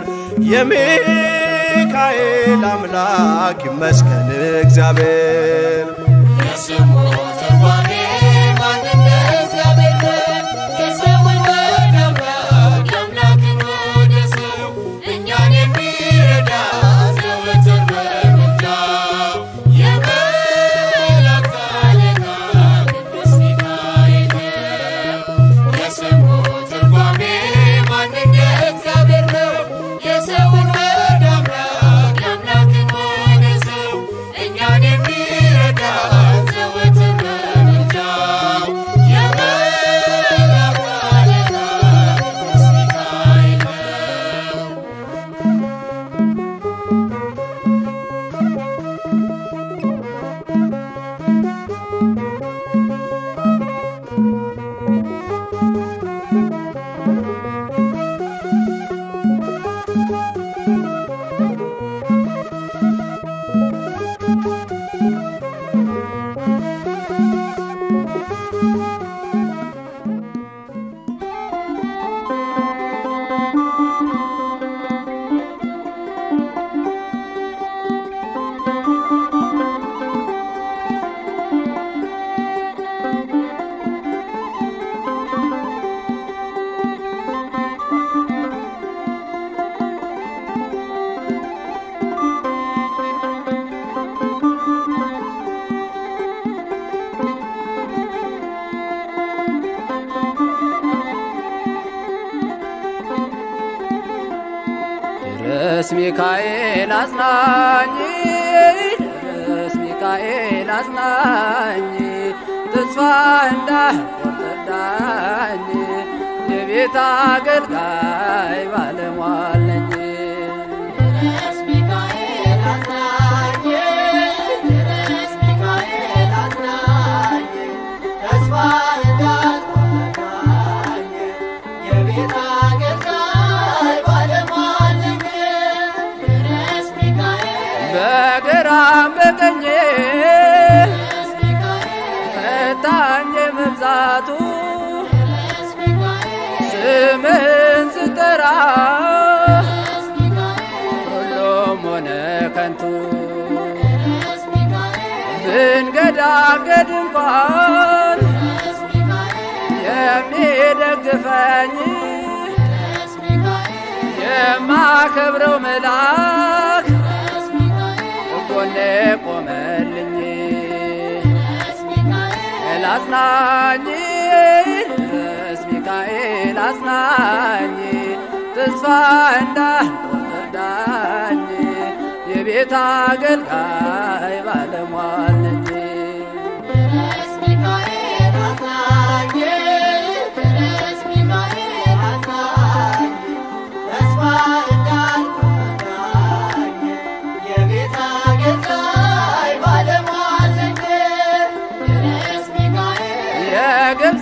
የሚካኤል አምላክ ይመስገን እግዚአብሔር። የስሙ ትርጓሜ ማን እንደ እግዚአብሔር የሰውን ወደ አምላክ የአምላክን ወደ ሰው እኛን የሚረዳ ዘወትር በምልጃው የመላእክት አለቃ ቅዱስ ሚካኤል የስሙ ትርጓሜ ማን እንደ እግዚአብሔር ነው የሰውን ወደ አምላክ የአምላክን ወደ ሰው እኛን የሚረዳ ዘወትር በምልጃው የመላእክት አለቃ ቅዱስ ሚካኤል ድረስ ሚካኤል አጽናኝ ድረስ ሚካኤል አጽናኝ ተስፋ እንዳልቆርጥ እርዳኝ የቤት አገልጋይ ባለሟል ነኝ። ድረስ ሚካኤል አጽናኝ ድረስ ሚካኤል አጽናኝ ተስፋ እንዳልቆርጥ እርዳኝ የቤት አገልጋይ ባለሟል ነኝ። ድረስ ሚካኤል በግራም በቀኜ ድረስ ሚካኤል ፈታኝ መብዛቱ ድረስ ሚካኤል ስምህን ስጠራ ድረስ ሚካኤል ሁሉም ሆነ ከንቱ ድረስ ሚካኤል ብንገዳገድ እንኳን ድረስ ሚካኤል የሚደግፈኝ ድረስ ሚካኤል የማከብረው መልአክ ድረስ ሚካኤል ጎኔ ቆመልኝ። ድረስ ሚካኤል አጽናኝ ድረስ ሚካኤል አጽናኝ ተስፋ እንዳልቆርጥ እርዳኝ የቤት አገልጋይ ባለሟል ነኝ። ድረስ ሚካኤል አጽናኝ ድረስ ሚካኤል አጽናኝ ተስፋ እንዳልቆርጥ እርዳኝ የቤት አገልጋይ ባለሟል ነኝ። ድረስ ሚካኤል የግብፅ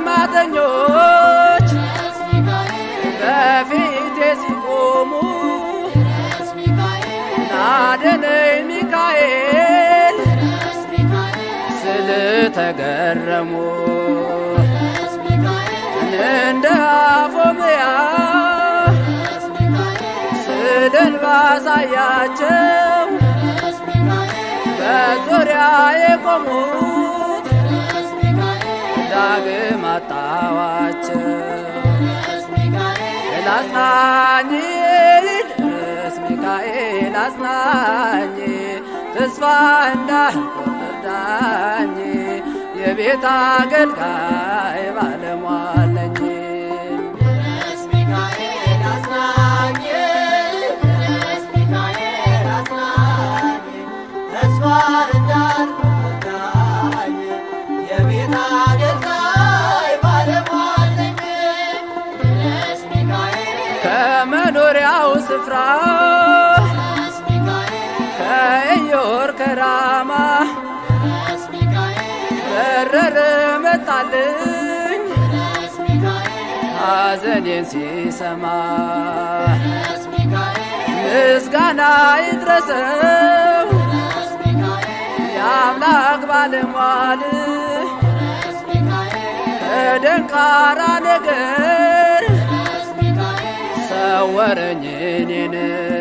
አስማተኞች ድረስ ሚካኤል በፊቴ ሲቆሙ ድረስ ሚካኤል አድነኝ ሚካኤል ድረስ ሚካኤል ስለተገረሙ ድረስ ሚካኤል እንደ አፎምያ ድረስ ሚካኤል ስለ እንባ ሳያቸው ድረስ ሚካኤል በዙሪያ የቆሙት ድረስ ሚካኤል ዳግም አጣዋቸው። ድረስ ሚካኤል አጽናኝ ድረስ ሚካኤል አጽናኝ ተስፋ እንዳልቆርጥ እርዳኝ የቤት አገልጋይ ባለሟል ነኝ። ድረስ ሚካኤል አጽናኝ ድረስ ሚካኤል አጽናኝ ተስፋ እንዳልቆርጥ እርዳኝ የቤት አገልጋይ ባለሟል ነኝ። ድረስ ሚካኤል ከመኖሪያው ስፍራ ድረስ ሚካኤል ከኢዮር ከራማ ድረስ ሚካኤል በረረ መጣልኝ ድረስ ሚካኤል ሐዘኔን ሲሰማ ድረስ ሚካኤል ምስጋና ይድረሰው የአምላክ ባለሟል ከደንቃራ ነገር ሰወረኝ እኔን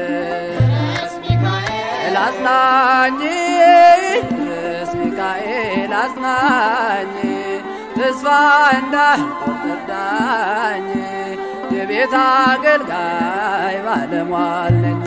አጽናኝ ቅዱስ ሚካኤል አጽናኝ ተስፋ እንዳልቆርጥ እርዳኝ የቤት አገልጋይ ባለሟል ነኝ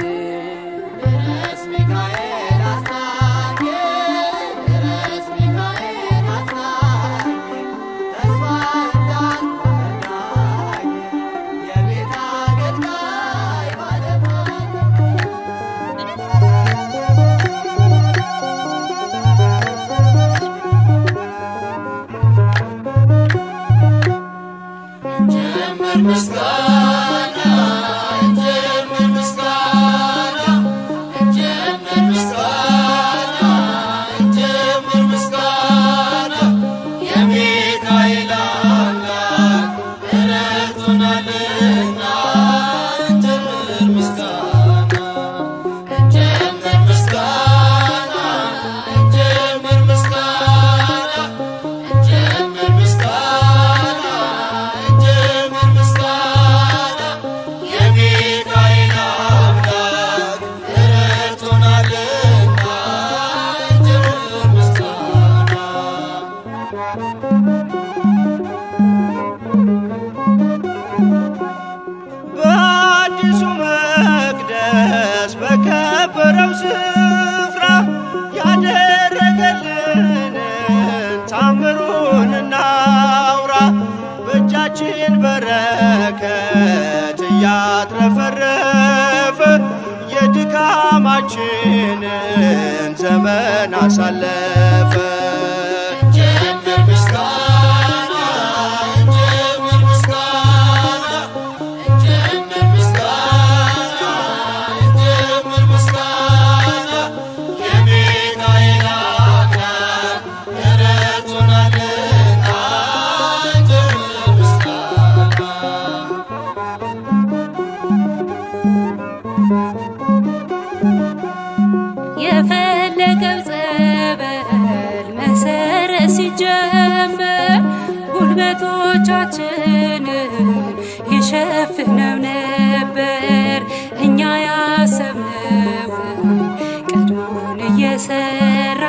በረከት ያትረፈረፈ የድካማችንን ዘመን አሳለፈ ጀምር ምስጋና ጀምር ምስጋና ጀምር ምስጋና ጀምር ምስጋና የሚካኤል አምላክ ረድቶናልና የፈለገው ጸበል መሰረት ሲጀመር ጉልበቶቻችንን ይሸፍነው ነበር እኛ ያሰብነው ቀድሞን እየሰራ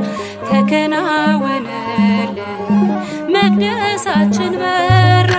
ተከናወነልን መቅደሳችን በራ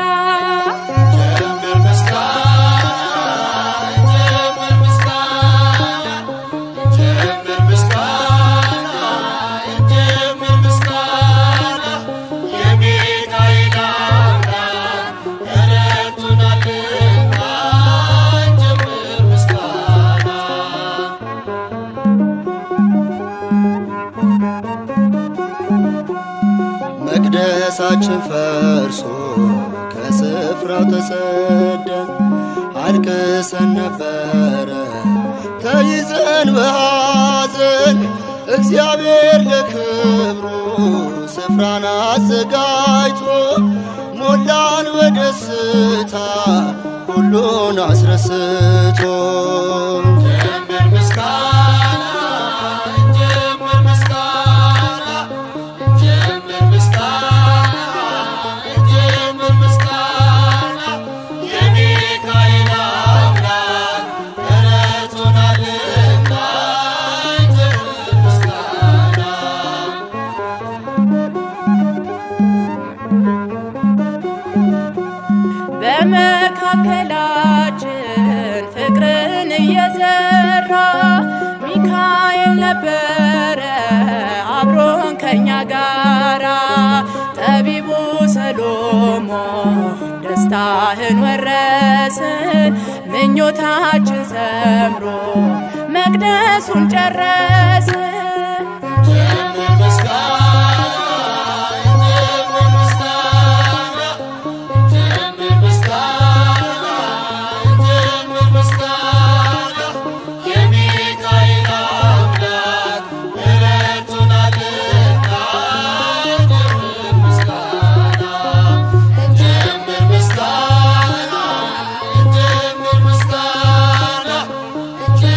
መቅደሳችን ፈርሶ ከስፍራው ተሰደን አልቅሰን ነበረ ተይዘን በሐዘን እግዚአብሔር ለክብሩ ስፍራን አዘጋጅቶ ሞላን በደስታ ሁሉን አስረስቶ ጀምር ምስጋና ጀምር ምስጋና ጀምር ምስጋና ጀምር ምስጋና የሚካኤል አምላክ ረድቶናልና ጀምር ምስጋና በመካከላችን ፍቅርን እየዘራ ሚካኤል ነበረ አብሮን ከኛ ጋራ ጠቢቡ ሰሎሞን ደስታህን ወረስን ምኞታችን ሰምሮ መቅደሱን ጨረስን ጀምር ምስጋና ጀምር ምስጋና ጀምር ምስጋና ጀምር ምስጋና የሚካኤል አምላክ ረድቶናልና ጀምር ምስጋና ጀምር ምስጋና ጀምር ምስጋና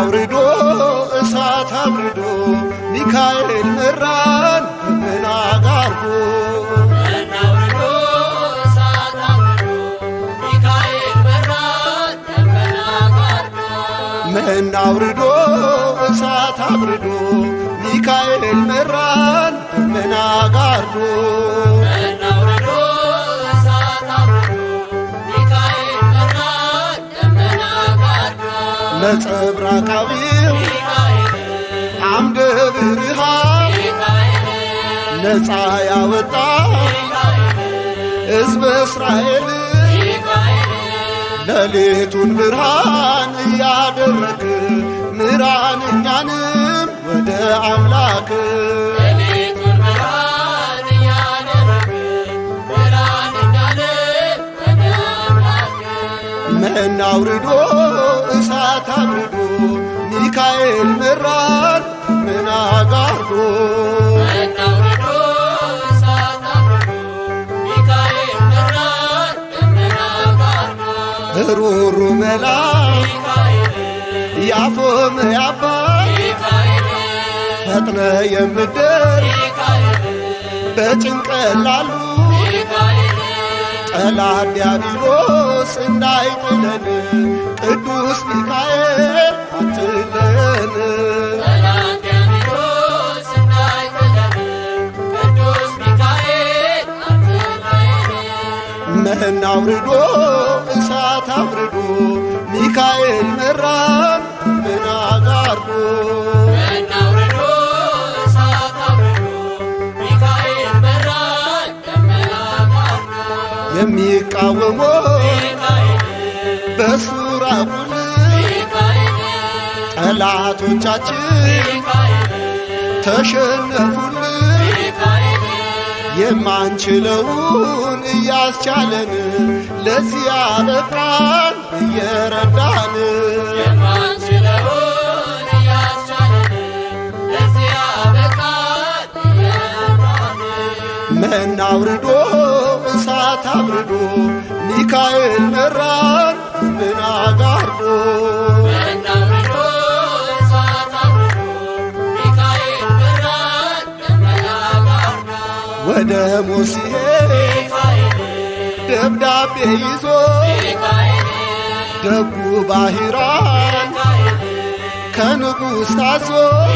አውርዶ እሳት አብርዶ ሚካኤል መራን ደመና ጋርዶ መና አውርዶ እሳት አብርዶ ሚካኤል መራን ደመና ጋርዶ ነጸብራቃዊው አምደ ብርሃን ነፃ ያወጣ ሕዝበ እስራኤል ሌሊቱን ብርሃን እያደረግ ምራን እኛንም ወደ አምላክ መና አውርዶ እሳት አብርዶ ሚካኤል መራን ደመና ጋርዶ ሩሩ መላክ ያፎም ያባይ ፈጥነ የምደር በጭንቀት ላሉ ጠላት ዲያብሎስ እንዳይጥለን ቅዱስ ሚካኤል አትለን መና አውርዶ እሳት አብርዶ ሚካኤል መራን ደመና ጋርዶ የሚቃወሞ በሱራቁል ጠላቶቻችን ተሸነፉል የማንችለውን እያስቻለን ለዚህ አበቃን እየረዳን መና አውርዶ እሳት አብርዶ ሚካኤል መራን ደመና ጋርዶ ወደ ሙሴ ደብዳቤ ይዞ ደጉ ባሕራን ከንጉሥ ታዞ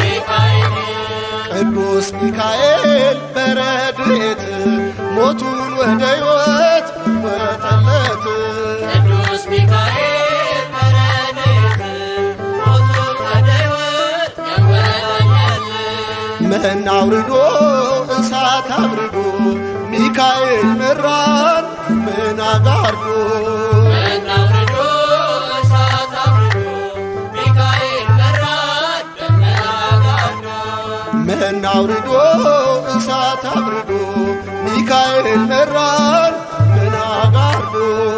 ቅዱስ ሚካኤል በረድኤት ሞቱን ወደ ሕይወት ወጠለት መና አውርዶ እሳት አብርዶ ሚካኤል መራን ደመና ጋርዶ መና አውርዶ እሳት አብርዶ ሚካኤል መራን ደመና ጋርዶ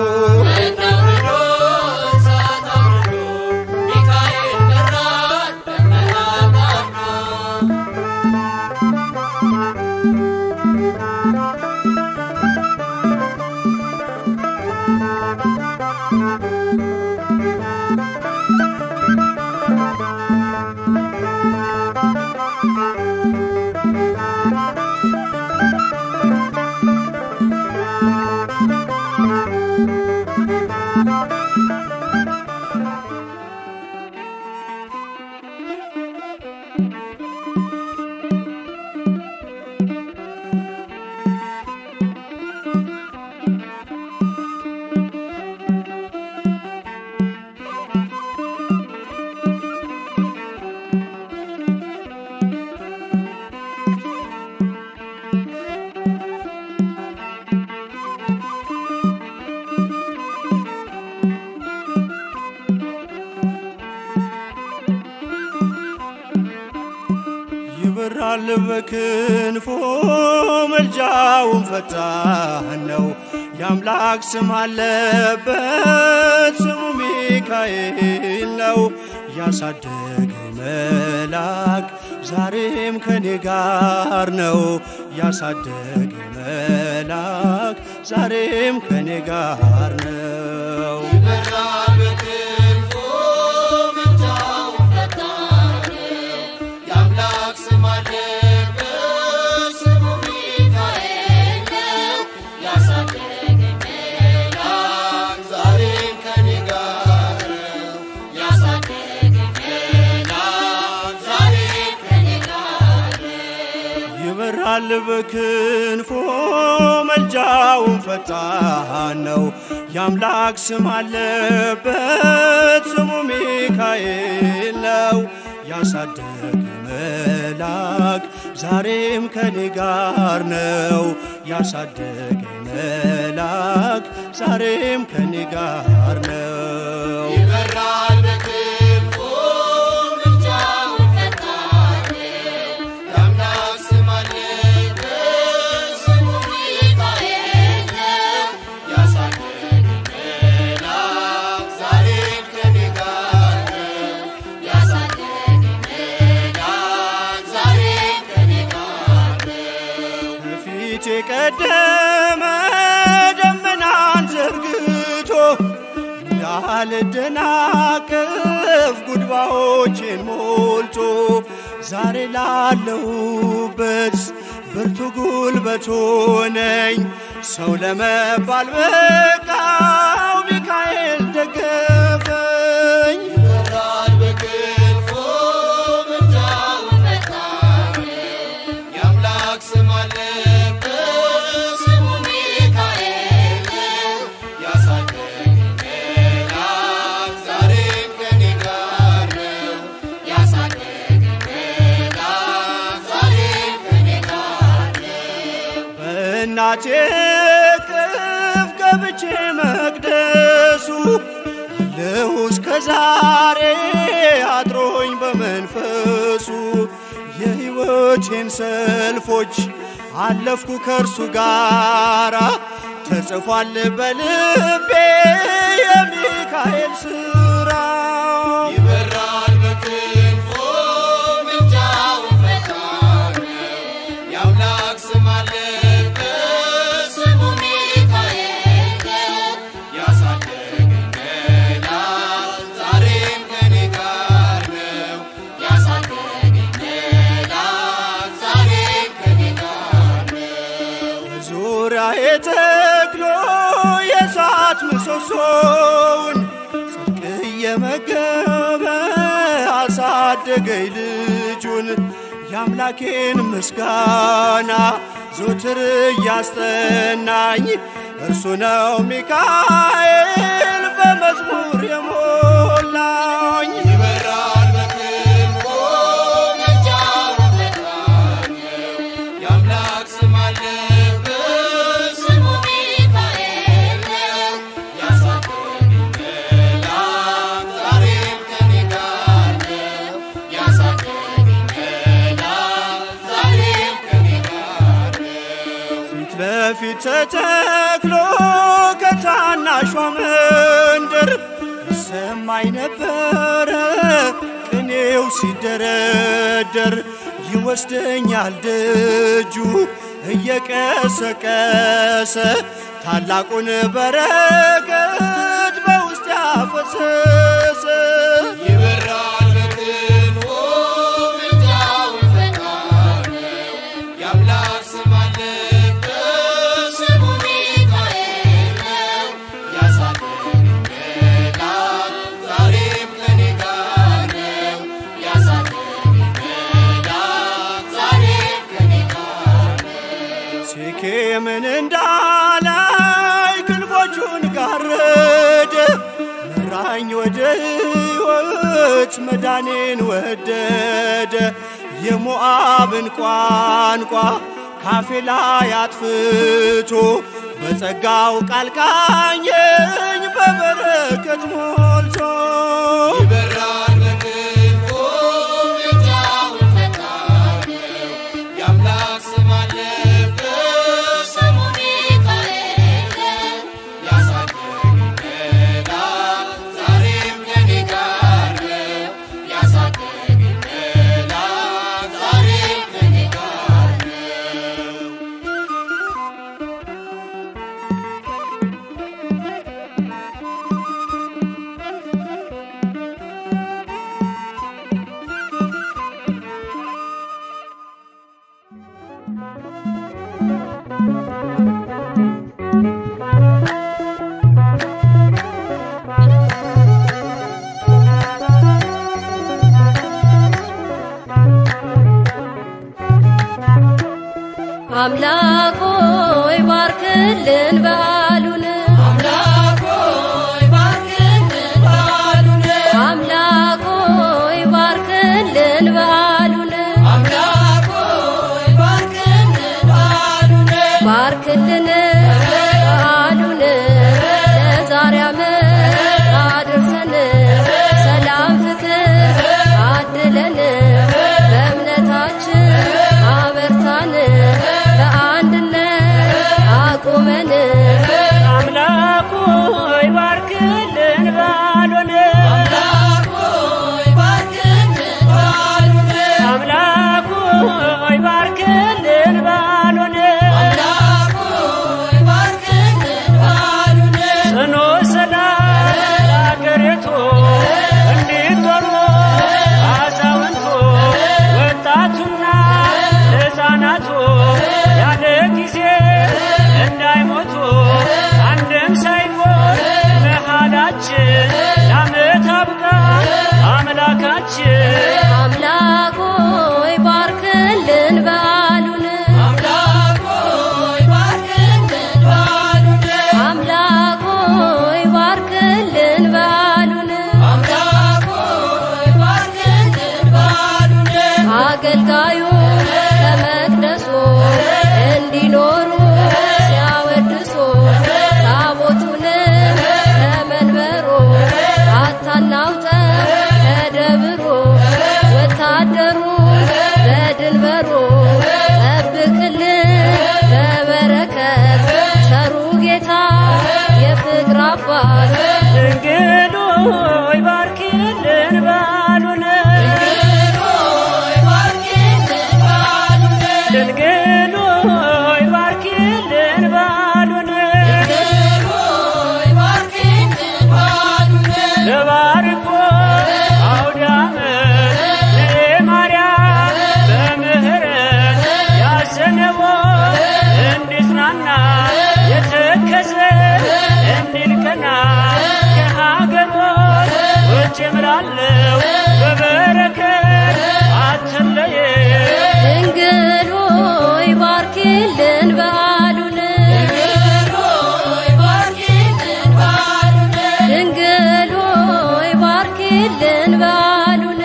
ይበራል በክንፎ መልጃውን ፈጣን ነው የአምላክ ስም አለበት ስሙ ሚካኤል ነው ያሳደገ መልአክ ዛሬም ከኔ ጋር ነው ያሳደገ መልአክ ዛሬም ከኔ ጋር ነው ይበራል በክንፎ መልጃውን አለበት ስሙ ሚካኤል ነው ያሳደገኝ መልአክ ዛሬም ከኔ ጋር ነው ያሳደገኝ መልአክ ዛሬም ከኔ ጋር ነው ይበራል በክንፎ መልጃውን ፈጣን ነው የአምላክ ስም አለበት ስሙ ሚካኤል ነው ያሳደገኝ መልአክ ዛሬም ከኔ ጋር ነው ያሳደገኝ መልአክ ዛሬም ከኔ ጋር ነው ይበራል በክንፎ መልጃውን ፈጣን ነው የአምላክ ስም አለበት ስሙ ሚካኤል ነው ያሳደገኝ መልአክ ዛሬም ከኔ ጋር ነው ያሳደገኝ መልአክ ዛሬም ከኔ ጋር ነው ከፊት የቀደመ ደመናን ዘርግቶ እንዳልደናቀፍ ጉድባዎቼን ሞልቶ ዛሬ ላለሁበት ብርቱ ጉልበት ሆነኝ ሰው ለመባል በቃው ሚካኤል ደገፈኝ ይበራል በክንፎ መልጃውን ፈጣን ነው የአምላክ ስም አለበት ስሙ ሚካኤል ነው ያሳደገኝ መልአክ ዛሬም ከኔ ጋር ነው ያሳደገኝ መልአክ ዛሬም ከኔ ጋር ነው በእናቴ እቅፍ ገብቼ መቅደሱ አለሁ እስከ ዛሬ አድሮኝ በመንፈሱ የሕይወቴን ሰልፎች አለፍኩ ከእርሱ ጋራ ተጽፏል በልቤ የሚካኤል ሥራ ይበራል በክንፎ መልጃውን ፈጣን ነው የአምላክ ስም አለበት ስሙ ሚካኤል ነው ያሳደገኝ መልአክ ዛሬም ከኔ ጋር ነው ያሳደገኝ መልአክ ዛሬም ከኔ ጋር ነው ዙሪያዬ ተክሎ የእሳት ምሰሶውን ጽድቅ እየመገበ አሳደገኝ ልጁን የአምላኬን ምስጋና ዘወትር እያስጠናኝ እርሱ ነው ሚካኤል በመዝሙር የሞላኝ ይበራል በክንፎ መልጃውን ፈጣን ነው የአምላክ ስም አለበት ስሙ ሚካኤል ነው ያሳደገኝ መልአክ ዛሬም ከኔ ጋር ነው ያሳደገኝ መልአክ ዛሬም ከኔ ጋር ነው ፊት ለፊት ተተክሎ ከታናሿ መንደር ይሰማኝ ነበረ ቅኔው ሲደረደር ይወስደኛል ደጁ እየቀሰቀሰ ታላቁን በረከት በውስጥ ያፈሰሰ ይበራል በክንፎ መልጃውን ፈጣን ነው የአምላክ ስም አለበት ስሙ ሚካኤል ነው ያሳደገኝ መልአክ ዛሬም ከኔ ጋር ነው ያሳደገኝ መልአክ ዛሬም ከኔ ጋር ነው ሴኬምን እንዳላይ ክንፎቹን ጋረደ መራኝ ወደ ሕይወት መዳኔን ወደደ የሞዓብን ቋንቋ ካፌ ላይ አጥፍቶ በጸጋው ቃል ቃኘኝ በበረከት ሞልቶ ይበራል በክንፎ መልጃውን ፈጣን ነው የአምላክ ስም አለበት ስሙ ሚካኤል ነው ያሳደገኝ መልአክ ዛሬም ከኔ ጋር ነው ያሳደገኝ መልአክ ዛሬም ከኔ ጋር ነው አምላክ ሆይ ባርክልን በዓሉን አምላክ ሆይ ባርክልን በዓሉን አምላክ ሆይ ባርክልን በዓሉን አምላክ ሆይ ባርክልን በዓሉን ባርክልን በዓሉን ለዛሬ ዓመት አድርሰን ሰላም ፍቅር አድለን በእምነታችን አበርታን በአንድነት አቁመን አምላክ ሆይ ባርክልን በዓሉን አምላክ ሆይ ባርክልን በዓሉን አምላክ ሆይ ባርክልን በዓሉን አምላክ ሆይ ባርክልን በዓሉን ጽኑ ሰላም ለአገሪቱ እንዲጦሩ አዛውንቱ ወጣቱና ሕፃናቱ ያለ ጊዜ እንዳይሞቱ አንድም ሳይሞት መሃላችን ለዓመት አብቃ አምላካችን አምላክ ሆይ ባርክልን በዓሉን አምላክ ሆይ ባርክልን በዓሉን አምላክ ሆይ ባርክልን በዓሉን አምላክ ሆይ ባርክልን በዓሉን አገልጋዩ ከመቅደሱ እንዲኖሩ ሲያወድሱ ታቦቱን ከመንበሩ አታናውጠው ከደብሩ ወታደሩ በድንበሩ ጠብቅልን በበረከት ቸሩ ጌታ የፍቅር አባት ድንግል ሆይ ባርኪልን በዓሉን ሆይ ባርክልን በዓሉን ድንግል ሆይ ባርኪልን በዓሉን ሆይ ባርክልን በዓሉን ለባርኮ አውደ ዓመት ለማርያም በምህረት ያሰነቦ እንዲጽናና የተከዘ እንዲልቀና ከሀገሮች ውጭ እምራለሁ በበረከት አትለየ ድንግል ሆይ ባርኪልን በዓሉን ሆይ ባርክልን በዓሉን ድንግል ሆይ ባርኪልን በዓሉን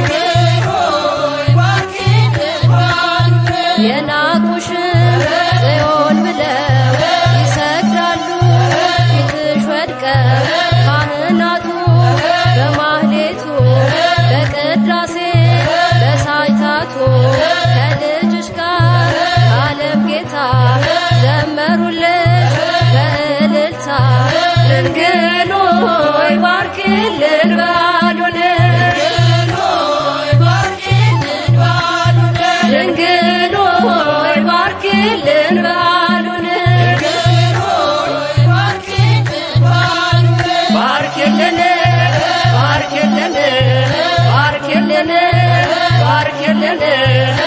ሆይ ባርክልን በዓሉን የናቁሽን ጽዮን ብለው ይሰግዳሉ ፊትሽ ወድቀው ካህናቱ በማህሌቱ በቅዳሴ በሳይታቱ ከልጅሽ ጋር ዓለም ጌታ ዘመሩልሽ በእልልታ ድንግል ሆይ ባርኪልን በዓሉን ሆይ ባርክልን በዓሉን ድንግል ሆይ ባርኪልን በዓሉን ሆይ ባርክልን በዓሉን ባርኪልን ባርኪልን ባርኪልን ባርኪልን